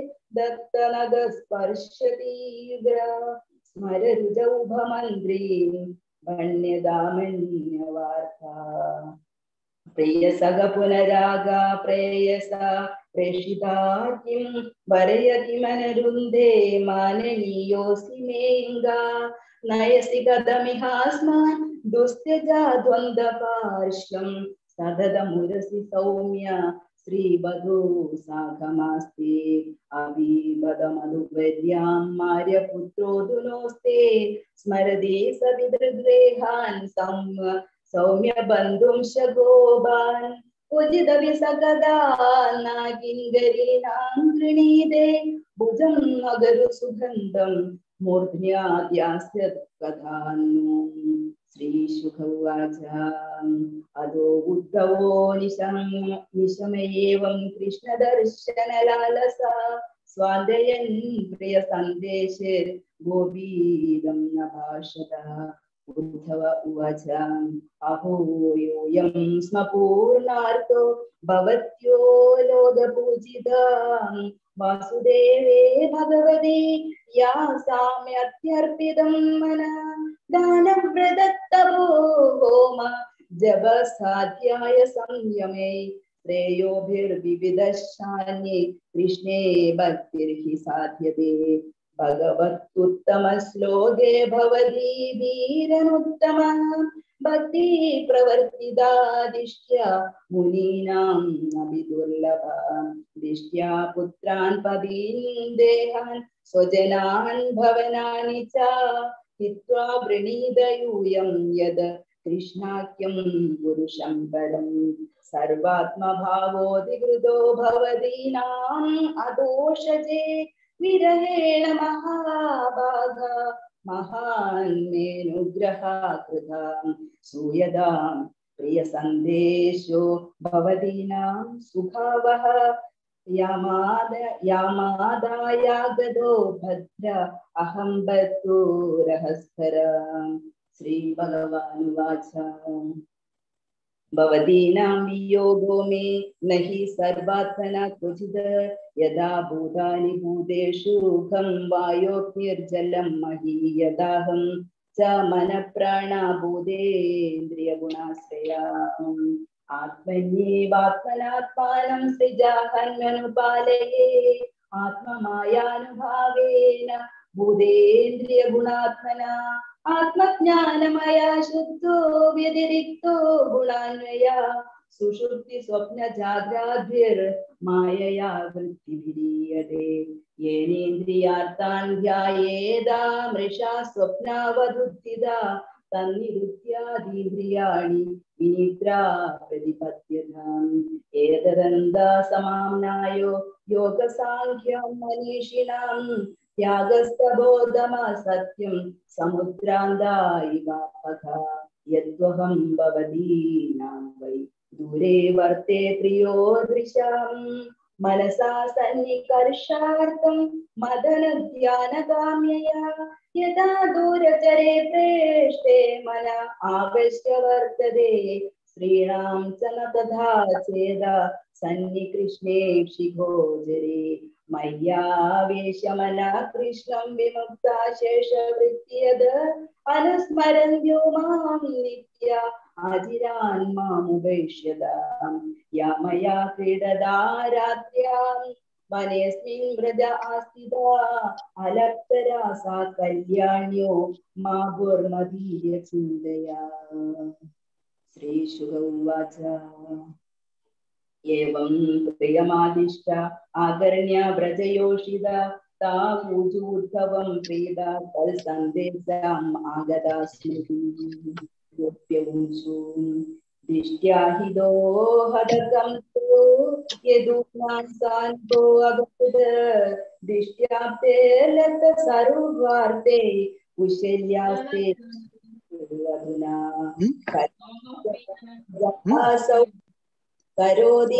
दत्तनगस्पर्शतीव्रा स्मररुजौभमन्त्रीं वण्यदामन्यवार्ता प्रेयसग पुनरागा प्रेयसा प्रेषिता किं वरयति मनरुन्धे माननीयोऽसि मेऽङ्गा नयसि कथमिहास्मान् दुस्त्यजा द्वन्द्वपार्श्वं सततमुरसि सौम्य श्रीवधू साकमास्ते अभिपदमधुवैद्यां मार्यपुत्रोऽधुनोस्ते स्मरति सविदृग्रेहान् सौम्य बन्धुं शगोभान् उजितविसकदा नागिङ्गरीणां गृणीते भुजं नगरु सुगन्धं मूर्ध्न्याद्यास्य कथानु श्रीशुक उवाच अदो उद्धवो निशमयेवं कृष्णदर्शनलालसा स्वादयन् प्रियसन्देशे गोपीदं न भाषत उद्धव उवाच अहो योऽयं स्म पूर्णार्तो भवत्यो लोकपूजिता वासुदेवे भगवते या साम्यत्यर्पितं मनः दानं प्रदत्तवो होम जपसाध्याय संयमे श्रेयोभिर्विविधशान्ये कृष्णे भक्तिर्हि साध्यते भगवत्युत्तमश्लोके भवती वीरनुत्तमः भक्ति प्रवर्तिता दिष्ट्या मुनीनाम् अभिदुर्लभा दिष्ट्या पुत्रान् पदीन् देहान् स्वजनान् भवनानि च हित्वा वृणीत यूयं यद् कृष्णाख्यं पुरुषं परं सर्वात्मभावोऽधिकृतो भवदीनाम् अदोषजे विरहेण महाभागा महान् मेऽनुग्रहा कृता सूयदां प्रियसन्देशो भवदीनां सुखावः यामादायागदो भद्र अहं बद्धूरहस्तर श्रीभगवानुवाच भवदीनां वियोगो मे न हि सर्वात्मना क्वचिद् यदा भूतानि भूतेषु खं वायोऽग्निर्जलं मही यदाहं च मनःप्राणाभूतेन्द्रियगुणाश्रया आत्मन्येवात्मनात्मानं सृजाहन्यनुपालये आत्ममायानुभावेन भूतेन्द्रियगुणात्मना आत्मज्ञानमया शुद्धो व्यतिरिक्तो गुणान्वया सुषुप्ति स्वप्न जाग्राद्भिर्मायया वृत्तिभिरीयते येनेन्द्रियार्थान् ध्यायेदा मृषा स्वप्नावधुत्थिता तन्निरुत्यादीन्द्रियाणि विनिद्रा प्रतिपद्यताम् एतदन्ता समाम्नायो योगसाङ्ख्यं मनीषिणाम् त्यागस्तबोधमा सत्यं समुद्रान्दा इवापथा यद्वहं भवदीनां वै दूरे वर्ते प्रियोदृशां मनसा सन्निकर्षार्थं मदनध्यानकाम्यया यदा दूरचरे प्रेष्टे मन आवेश्य वर्तते श्रीणां च न तथा चेदा सन्निकृष्णे शिखोजरे मय्यावेशमना कृष्णं विमुक्ता शेषवृत्त्यद अनुस्मरन्त्यो मां नित्या आजिरान् मामुपैष्यताम् या मया क्रीडदा रात्र्यां वनेऽस्मिन् व्रज आस्थिता अलप्तरा सा कल्याण्यो मा भुर्मदीय चिन्तया। श्रीशुक उवाच एवं प्रियमादिष्ट आकर्ण्य व्रजयोषिता तावूजूर्धवं प्रीता तत्सन्देशाम् आगता स्मृतिः दिष्ट्या हि दोहदकं तु यदूनां सान्तो अगतद दिष्ट्याप्ते लत सर्वार्थे कुशल्यास्ते अधुना करोति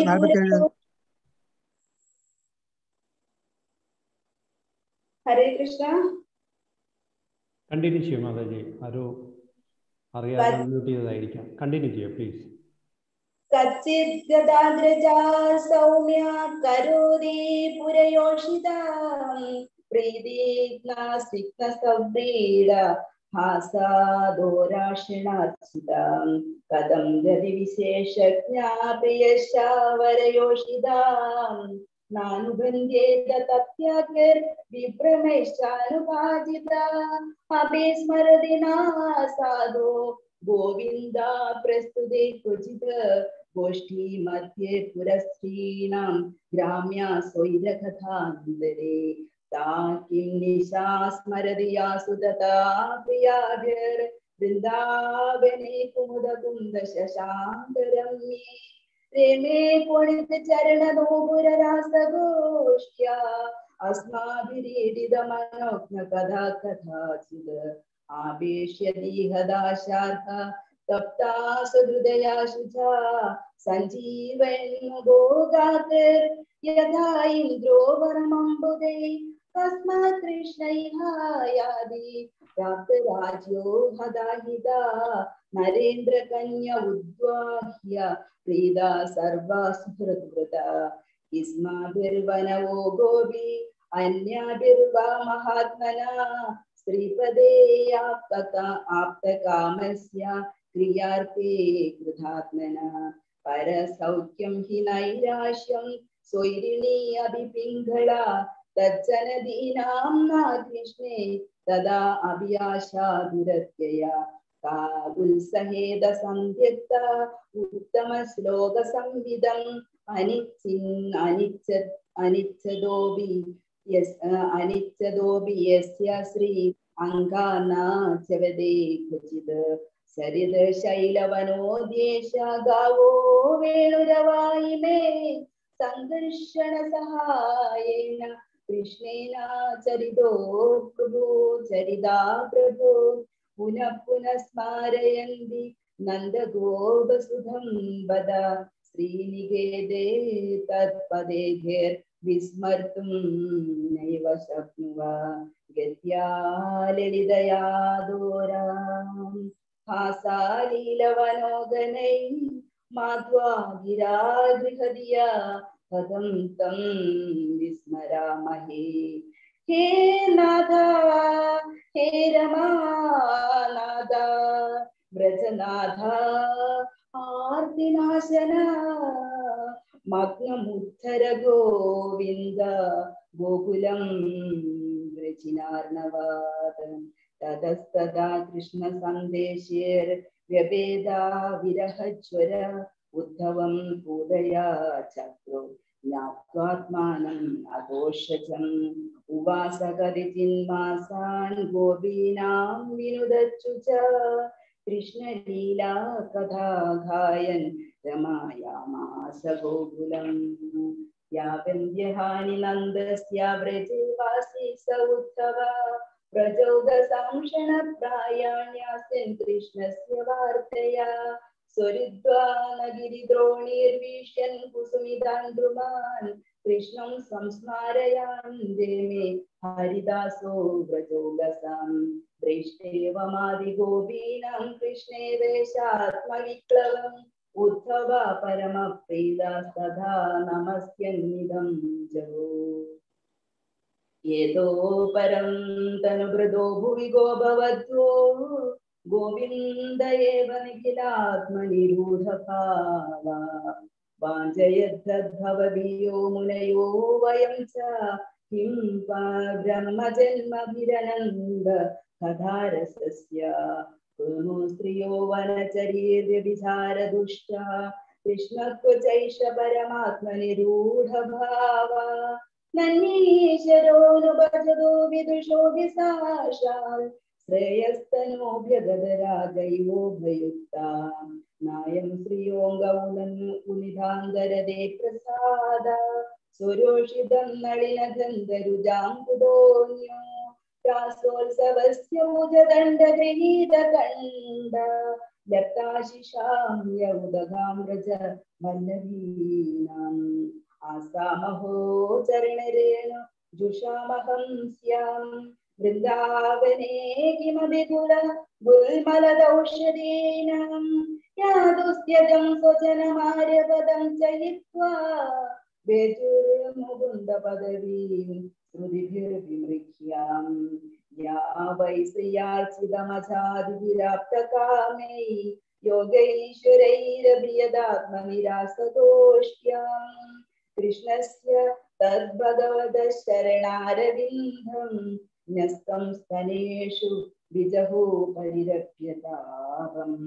हरे कृष्ण കണ്ടിന്യൂ ചെയ്യും മാതാജി. ആരോ അറിയാതെ മ്യൂട്ട് ചെയ്തതായിരിക്കാം. കണ്ടിന്യൂ ചെയ്യാം പ്ലീസ്. कच्चित् गदाग्रजा सौम्या करोति पुरयोषितां प्रीतिग्ना सिक्तसव्रीडा हासादोराशिणार्चितां कथं गतिविशेषज्ञा प्रियशावरयोषितां नानुबन्ध्येत तत्यागिर्विभ्रमैश्चानुभाजिता अभिस्मरति ना साधो गोविन्दा प्रस्तुते क्वचित् गोष्ठी मध्ये पुरस्त्रीणां ग्राम्या स्वैरकथान्तरे ता किं निशा स्मरति यासु तथा प्रियाभिर्वृन्दावने कुमुदकुन्द शशाङ्करम्ये प्रेमे पुणितचरणनोपुररासगोष्ठ्या अस्माभिरीडितमनोज्ञ कथा कथाचित् आवेश्यदीहदाशार्थ तप्ता सुहृदया शुचा सञ्जीवन्मुगोगातिर् यथा इन्द्रो वरमम्बुदे तस्मात् कृष्णैहायादि प्राप्तराज्यो हदाहिता नरेन्द्रकन्या उद्वाह्य प्रीदा सर्वा सुहृद्वृता इस्माभिर्वनवो गोपी अन्याभिर्वा महात्मना श्रीपदे आप्तकामस्य क्रियार्थे कृतात्मना परसौख्यं हि नैराश्यं स्वैरिणी अभिपिङ्गला तज्जनदीनां न कृष्णे तदा अभियाशा दुरत्यया ഉത്സഹേത സന്ധ്യക്ത ഉത്തമ ശ്ലോക സംവിധം അനിച്ഛദോപി യസ്യ ശ്രീ അങ്കാനാചവദേ ക്വചിത് സരിത് ശൈലവനോദ്യേശ ഗാവോ വേണുരവായി മേ സംഘർഷണ സഹായേന കൃഷ്ണേന ചരിതോ ചരിതാ പ്രഭോ പുനഃ പുനഃ സ്മാരയന്തി നന്ദഗോപസുധം വദ ശ്രീനികേതേ തത്പദേഘേർ വിസ്മർത്തും നൈവ ശക്നുവ ഗത്യാ ലളിതയാ ദോരാം ഹാസാലീലവനോഗനൈ മാധ്വാ ഗിരാഗൃഹദിയാ കഥം തം വിസ്മരാമഹേ ഹേ നാഥ ഹേ രമാനാഥ വ്രജനാഥ ആർത്തിനാശന മഗ്നമുദ്ധര ഗോവിന്ദ ഗോകുലം വ്രജിനാർണവാദം തതസ്തദാ കൃഷ്ണ സന്ദേശേർ വ്യഭേദാ വിരഹജ്വര ഉദ്ധവം പൂതയാ ചക്രോ ജ്ഞാത്വാത്മാനം അഘോഷജം ഉവാസകരിചിന്മാസാൻ ഗോപീനാം വിനുദച്ചു ച കൃഷ്ണലീലാ കഥാഘായൻ രമായാമാസ ഗോകുലം യാവന്ത്യഹാനി നന്ദസ്യ വ്രജേ വാസി സ ഉദ്ധവ പ്രജോഗ സംഷണ പ്രായാണ്യാസൻ കൃഷ്ണസ്യ വാർത്തയാ സ്വരിദ്വാനഗിരിദ്രോണീർവീഷ്യൻ കുസുമിതാൻദ്രുമാൻ കൃഷ്ണം സംസ്മാരയാൻ ദേമേ ഹരിദാസോ വ്രജോഗസാം ദൃഷ്ടേവമാദിഗോപീനാം കൃഷ്ണേ വേഷാത്മവിക്ലവം ഉദ്ധവ പരമപ്രീത സദാ നമസ്യന്നിദം ജഗോ യേതോ പരം തനുഭൃതോ ഭുവി ഗോഭവദ്വോ ഗോവിന്ദ ഏവ നിഖിലാത്മനിരൂഢഭാവാ വാഞ്ചയദ്ഭവദീയോ മുനയോ വയം ച കിം ബ്രഹ്മജന്മഭിരനന്ദ കഥാരസസ്യ കുർമു സ്ത്രിയോ വനചരീര്യഭിചാരദുഷ്ട കൃഷ്ണക്വചൈഷ പരമാത്മനിരൂഢഭാവാ നന്നീശ്വരോനുഭജതോ വിദുഷോഭി സാക്ഷാൽ ശ്രേയസ്തനോഭ്യഗതരാഗൈവോഭയുക്ത നായം ശ്രീയോങ്കൗനിധാന്തരദേ പ്രസാദ സുരോഷിതം നളിനഗന്ധരുജാംബുദോന്യോ രാസോത്സവസ്യോജദണ്ഡഗൃഹീതകണ്ഡ ലത്താശിഷാം യൗദഗാമ്രജ വല്ലഭീനാം ആസാമഹോ ചരണരേണു ജുഷാമഹം സ്യാം വൃന്ദാവനേ കിമപി ഗുൽമലദൗഷധീനാം യാദുസ്ത്യജം സ്വജനമാര്യപദം ചയിത്വാ വേജുർമുകുന്ദ പദവീം ശ്രുതിഭിർവിമൃഹ്യാം യാ വൈ ശ്രിയാർച്ചിതമജാദിവിരാപ്തകാമൈ യോഗൈശ്വരൈരഭിയദാത്മനിരാസതോഷ്ട്യാം കൃഷ്ണസ്യ തദ്ഭഗവത ശരണാരവിന്ദം ന്യസ്തം സ്തനേഷു വിജഹോ പരിരഭ്യതാപം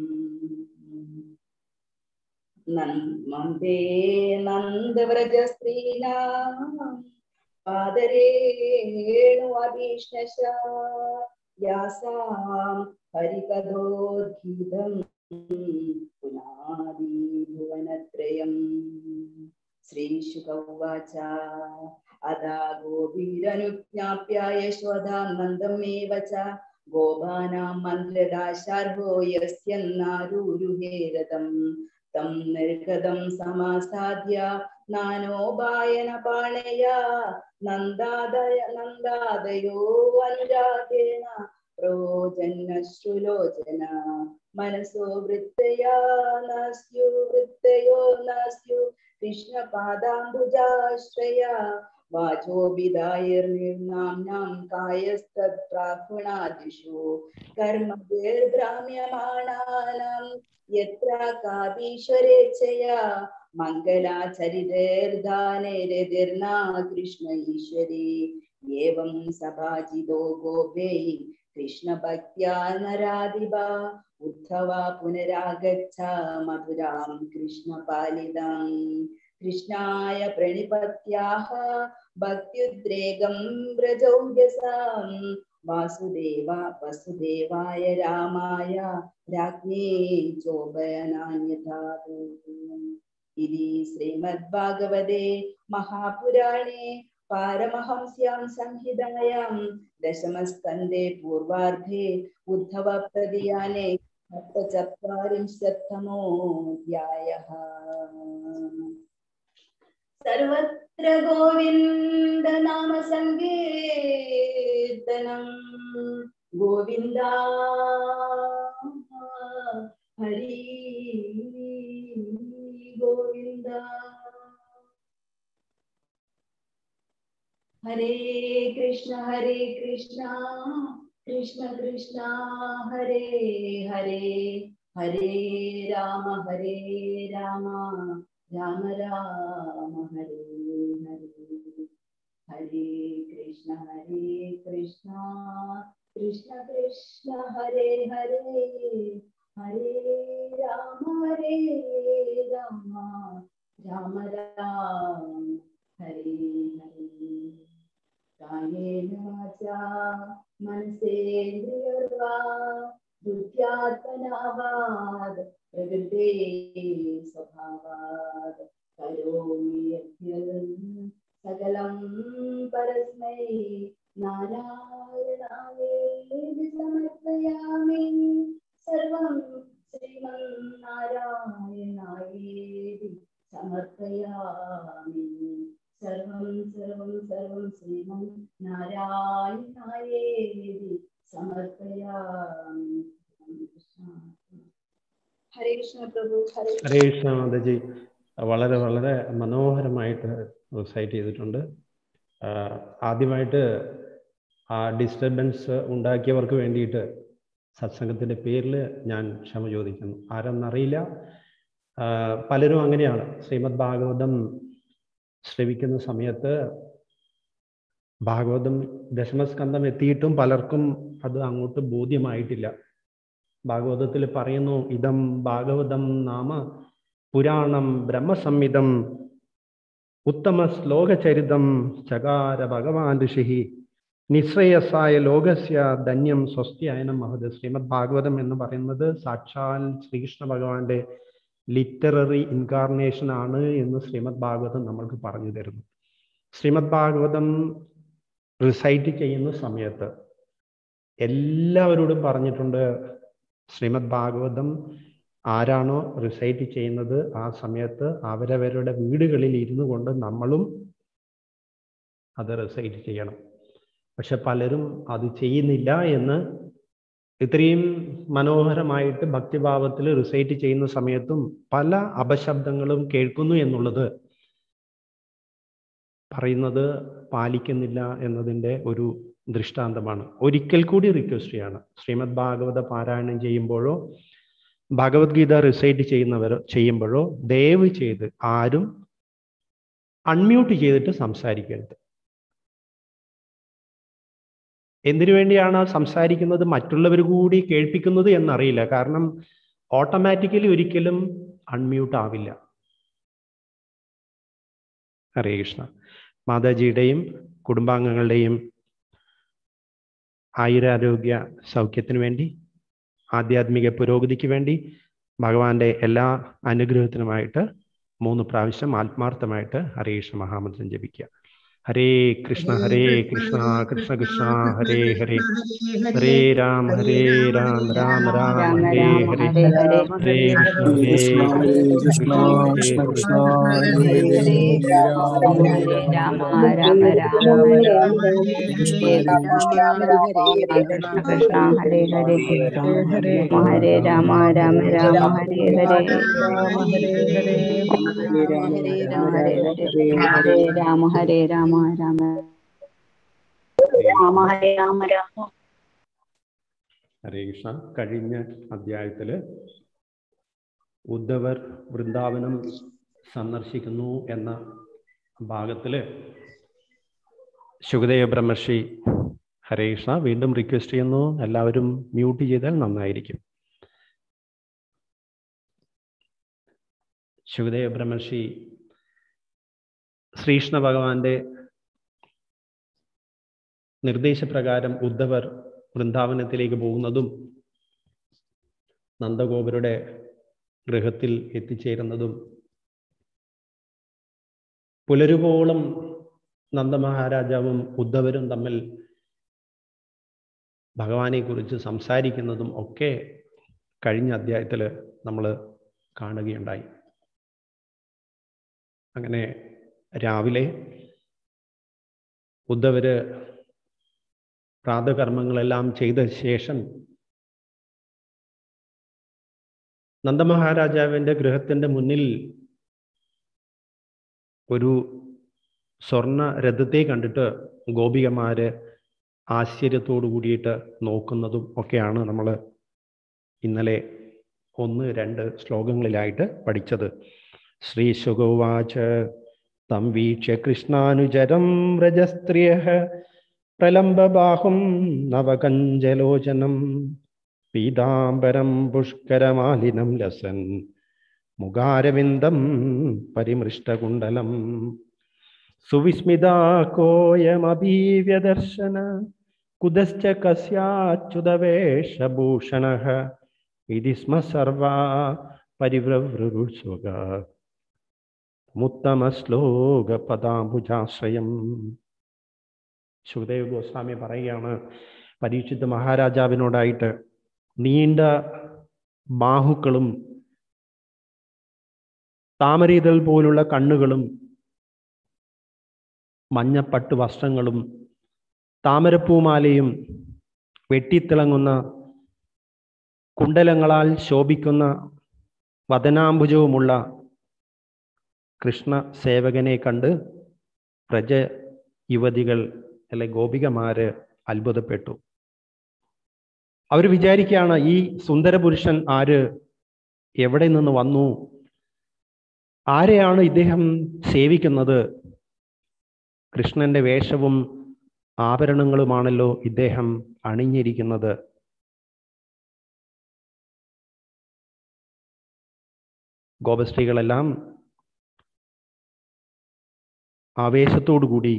നന്ദേ നന്ദവ്രജസ്ത്രീണാം പാദരേണു അഭീഷ്ണശ യാസാം ഹരികഥോദ്ഗീതം പുനാദി ഭുവനത്രയം ശ്രീശുക ഉവാച അദാ ഗോപീരനുജ്ഞാപ്യ യശോദാനന്ദമേവ ച ഗോപാനാം മന്ത്രദാശാർഹോ യസ്യന്നാരൂരുഹേരതം തം നിർഗതം സമാസാദ്യ നാനോപായന പാണയ നന്ദാദയോ അനുരാഗേണ പ്രോജന്യശ്രുലോചന മനസോ വൃത്തയോ നാസ്യു കൃഷ്ണപാദാംബുജാശ്രയ വാചോഭിധായർനിർനാംനാം കായസ്തത്പ്രാഹുണാദിഷു കർമ്മഭിർഭ്രാമ്യമാണാനാം യത്ര കാപീശ്വരേച്ഛയാ മംഗലാചരിതേർദാനേരതിർനാ കൃഷ്ണ ഈശ്വരി ഏവം സഭാജിതോ ഗോപൈ കൃഷ്ണഭക്ത്യാ നരാധിപ उद्धव पुनरागच्छ मधुरां कृष्णपालितां कृष्णाय प्रणिपत्याः भक्त्युद्रेकं व्रजौजसां वसुदेवाय रामाय राज्ञे चोभयनान्यथा इति श्रीमद्भागवते महापुराणे पारमहंस्यां संहितायां दशमस्कन्धे पूर्वार्धे उद्धवप्रदियाने सप्तचत्वारिंशत्तमोऽध्यायः। सर्वत्र गोविन्द नाम संकीर्तनं गोविन्दा हरि गोविन्दा। हरे कृष्ण कृष्ण कृष्ण हरे हरे हरे राम राम राम हरे हरे हरे कृष्ण कृष्ण कृष्ण हरे हरे हरे राम राम राम हरे हरे कायेन वाचा मनसेन्द्रियर्वा बुद्ध्यात्मना वाद प्रकृते स्वभावात् करोमि यद्यत् सकलं परस्मै नारायणायेति समर्पयामि सर्वं श्रीमन्नारायणायेति समर्पयामि सर्वं श्रीमन्नारायणायेति समर्पयामि। ഹരേ കൃഷ്ണ പ്രഭു. ഹരേ കൃഷ്ണ മാതാജി, വളരെ വളരെ മനോഹരമായിട്ട് റിസൈറ്റ് ചെയ്തിട്ടുണ്ട്. ആദ്യമായിട്ട് ആ ഡിസ്റ്റർബൻസ് ഉണ്ടാക്കിയവർക്ക് വേണ്ടിയിട്ട് സത്സംഗത്തിൻ്റെ പേരിൽ ഞാൻ ക്ഷമ ചോദിക്കുന്നു. ആരെന്നറിയില്ല, പലരും അങ്ങനെയാണ്. ശ്രീമദ് ഭാഗവതം ശ്രവിക്കുന്ന സമയത്ത് ഭാഗവതം ദശമസ്കന്ധം എത്തിയിട്ടും പലർക്കും അത് അങ്ങോട്ട് ബോധ്യമായിട്ടില്ല. ഭാഗവതത്തിൽ പറയുന്നു, ഇതം ഭാഗവതം നാമ പുരാണം ബ്രഹ്മസംഹിതം ഉത്തമ ശ്ലോകചരിതം ചകാര ഭഗവാൻ ഋഷി നിശ്രേയസായ ലോകസ്യ ധന്യം സ്വസ്തിയായനം മഹത്. ശ്രീമദ് ഭാഗവതം എന്ന് പറയുന്നത് സാക്ഷാൽ ശ്രീകൃഷ്ണ ഭഗവാന്റെ ലിറ്റററി ഇൻകാർണേഷൻ ആണ് എന്ന് ശ്രീമദ് ഭാഗവതം നമ്മൾക്ക് പറഞ്ഞു തരുന്നു. ശ്രീമദ് ഭാഗവതം റിസൈറ്റ് ചെയ്യുന്ന സമയത്ത് എല്ലാവരോടും പറഞ്ഞിട്ടുണ്ട്, ശ്രീമദ് ഭാഗവതം ആരാണോ റിസൈറ്റ് ചെയ്യുന്നത് ആ സമയത്ത് അവരവരുടെ വീടുകളിൽ ഇരുന്നു കൊണ്ട് നമ്മളും അത് റിസൈറ്റ് ചെയ്യണം. പക്ഷെ പലരും അത് ചെയ്യുന്നില്ല എന്ന് ഇത്രയും മനോഹരമായിട്ട് ഭക്തിഭാവത്തിൽ റിസൈറ്റ് ചെയ്യുന്ന സമയത്തും പല അപശബ്ദങ്ങളും കേൾക്കുന്നു എന്നുള്ളത് പറയുന്നത് പാലിക്കുന്നില്ല എന്നതിൻ്റെ ഒരു ദൃഷ്ടാന്തമാണ്. ഒരിക്കൽ കൂടി റിക്വസ്റ്റ് ചെയ്യാണ്, ശ്രീമദ് ഭാഗവത പാരായണം ചെയ്യുമ്പോഴോ ഭഗവത്ഗീത റിസൈറ്റ് ചെയ്യുമ്പോഴോ ദയവ് ചെയ്ത് ആരും അൺമ്യൂട്ട് ചെയ്തിട്ട് സംസാരിക്കരുത്. എന്തിനു വേണ്ടിയാണ് സംസാരിക്കുന്നത്, മറ്റുള്ളവർ കൂടി കേൾപ്പിക്കുന്നത് എന്നറിയില്ല. കാരണം ഓട്ടോമാറ്റിക്കലി ഒരിക്കലും അൺമ്യൂട്ട് ആവില്ല. ഹരേ കൃഷ്ണ. മാതാജിയുടെയും കുടുംബാംഗങ്ങളുടെയും ആയുരാരോഗ്യ സൗഖ്യത്തിനു വേണ്ടി, ആധ്യാത്മിക പുരോഗതിക്ക് വേണ്ടി ഭഗവാന്റെ എല്ലാ അനുഗ്രഹത്തിനുമായിട്ട് 3 പ്രാവശ്യം ആത്മാർത്ഥമായിട്ട് ഹരേ കൃഷ്ണ മഹാമന്ത്രം ജപിക്കുക. ഹരേ കൃഷ്ണ കൃഷ്ണ കൃഷ്ണ ഹരേ ഹരേ ഹരേ രാം രാം രാം ഹരേ ഹരേ ഹരേ കൃഷ്ണ കൃഷ്ണ കൃഷ്ണ ഹരേ ഹരേ രാമ രാമ രാമ കൃഷ്ണ കൃഷ്ണ ഹരേ ഹരേ ഹരേ രാമ രാമ രാമ ഹരേ ഹരേ ഹരേ രാമ ഹരേ രാമ രാമ രാമ ഹരേ രാമ രാമ. ഹരേ കൃഷ്ണ. കഴിഞ്ഞ അധ്യായത്തില് ഉദ്ധവർ വൃന്ദാവനം സന്ദർശിക്കുന്നു എന്ന ഭാഗത്തില് ശുകദേവ ബ്രഹ്മർഷി, ഹരേ കൃഷ്ണ, വീണ്ടും റിക്വസ്റ്റ് ചെയ്യുന്നു, എല്ലാവരും മ്യൂട്ട് ചെയ്താൽ നന്നായിരിക്കും. ശുകദേവ ബ്രഹ്മർഷി ശ്രീകൃഷ്ണ ഭഗവാന്റെ നിർദ്ദേശപ്രകാരം ഉദ്ധവർ വൃന്ദാവനത്തിലേക്ക് പോകുന്നതും നന്ദഗോപരുടെ ഗൃഹത്തിൽ എത്തിച്ചേരുന്നതും പുലരുവോളം നന്ദമഹാരാജാവും ഉദ്ധവരും തമ്മിൽ ഭഗവാനെ കുറിച്ച് സംസാരിക്കുന്നതും ഒക്കെ കഴിഞ്ഞ അധ്യായത്തിൽ നമ്മൾ കാണുകയുണ്ടായി. അങ്ങനെ രാവിലെ ഉദ്ധവര് പ്രാതകർമ്മങ്ങളെല്ലാം ചെയ്ത ശേഷം നന്ദമഹാരാജാവിൻ്റെ ഗൃഹത്തിൻ്റെ മുന്നിൽ ഒരു സ്വർണ്ണ രഥത്തെ കണ്ടിട്ട് ഗോപികമാര് ആശ്ചര്യത്തോടു കൂടിയിട്ട് നോക്കുന്നതും ഒക്കെയാണ് നമ്മൾ ഇന്നലെ 1-2 ശ്ലോകങ്ങളിലായിട്ട് പഠിച്ചത്. ശ്രീശുകോവാച തം വീക്ഷ്യ കൃഷ്ണാനുചരം വ്രജസ്ത്രിയഃ പ്രലംബബാഹും നവകഞ്ചലോചനം പീതാംബരം പുഷ്കരമാലിനം ലസൻ മുഖാരവിന്ദം പരിമൃഷ്ടകുണ്ടലം സുവിസ്മിതാ കോയമഭീവ്യദർശന കുതശ്ച കസ്യാച്യുതവേഷഭൂഷണഃ ഇതി സ്മ സർവാ പരിവ്രവൃരുത്സുക മുത്തമ ശ്ലോക പദാംബുജാശ്രയം. ശുകദേവ് ഗോസ്വാമി പറയുകയാണ് പരീക്ഷിത് മഹാരാജാവിനോടായിട്ട്, നീണ്ട ബാഹുക്കളും താമരയിതൾ പോലുള്ള കണ്ണുകളും മഞ്ഞപ്പട്ട് വസ്ത്രങ്ങളും താമരപ്പൂമാലയും വെട്ടിത്തിളങ്ങുന്ന കുണ്ടലങ്ങളാൽ ശോഭിക്കുന്ന വദനാംബുജവുമുള്ള കൃഷ്ണ സേവകനെ കണ്ട് പ്രജ യുവതികൾ അല്ലെ ഗോപികമാര് അത്ഭുതപ്പെട്ടു. അവർ വിചാരിക്കുകയാണ്, ഈ സുന്ദര പുരുഷൻ ആര്, എവിടെ നിന്ന് വന്നു, ആരെയാണ് ഇദ്ദേഹം സേവിക്കുന്നത്? കൃഷ്ണന്റെ വേഷവും ആഭരണങ്ങളുമാണല്ലോ ഇദ്ദേഹം അണിഞ്ഞിരിക്കുന്നത്. ഗോപസ്ത്രീകളെല്ലാം ആവേശത്തോടുകൂടി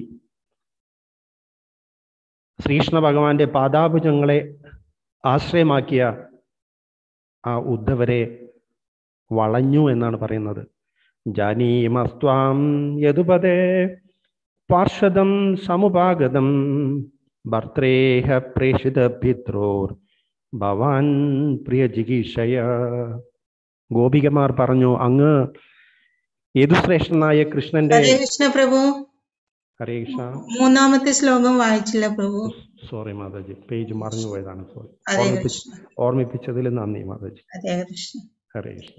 ശ്രീകൃഷ്ണ ഭഗവാന്റെ പാദാഭുജങ്ങളെ ആശ്രയമാക്കിയ ആ ഉദ്ധവരെ വളഞ്ഞു എന്നാണ് പറയുന്നത്. ജാനീമസ്ത്വാം യദുപദേ പാർഷദം സമുപാഗതം ഭർത്രേഹ പ്രേഷിത പിത്രോർ ഭവാൻ പ്രിയ ജിഗീഷയ. ഗോപികമാർ പറഞ്ഞു, അങ്ങ് യദുശ്രേഷ്ഠനായ കൃഷ്ണന്റെ. ഹരേ കൃഷ്ണ പ്രഭു. ഹരേ കൃഷ്ണ. 3-ാമത്തെ ശ്ലോകം വായിച്ചില്ല പ്രഭു. സോറി മാതാജി, പേജ് മറന്നു പോയതാണ്. സോറി, ഹരേ ഓർമ്മിപ്പിച്ചതിൽ നന്ദി മാതാജി. ഹരേ കൃഷ്ണ. ഹരേ കൃഷ്ണ.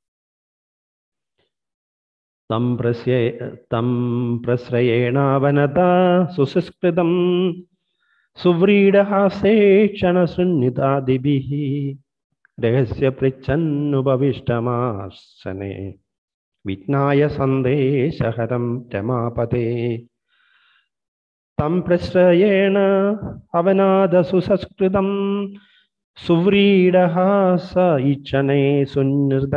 തം പ്രശ്രയേണാവനതാ സുസംസ്കൃതം സുവ്രീഡഹാസേ ക്ഷണശൃണ്യുതാദിഭിഃ രഹസ്യ പൃച്ഛന്നുപവിഷ്ടമാസനെ വിജ്ഞായ സന്ദേശഹരം രമാപതേ. തം പ്രശ്രയേണ അവനാദ സുസംസ്കൃതം സുവ്രീഡഹാസ ഇച്ഛനേ സുനിർദ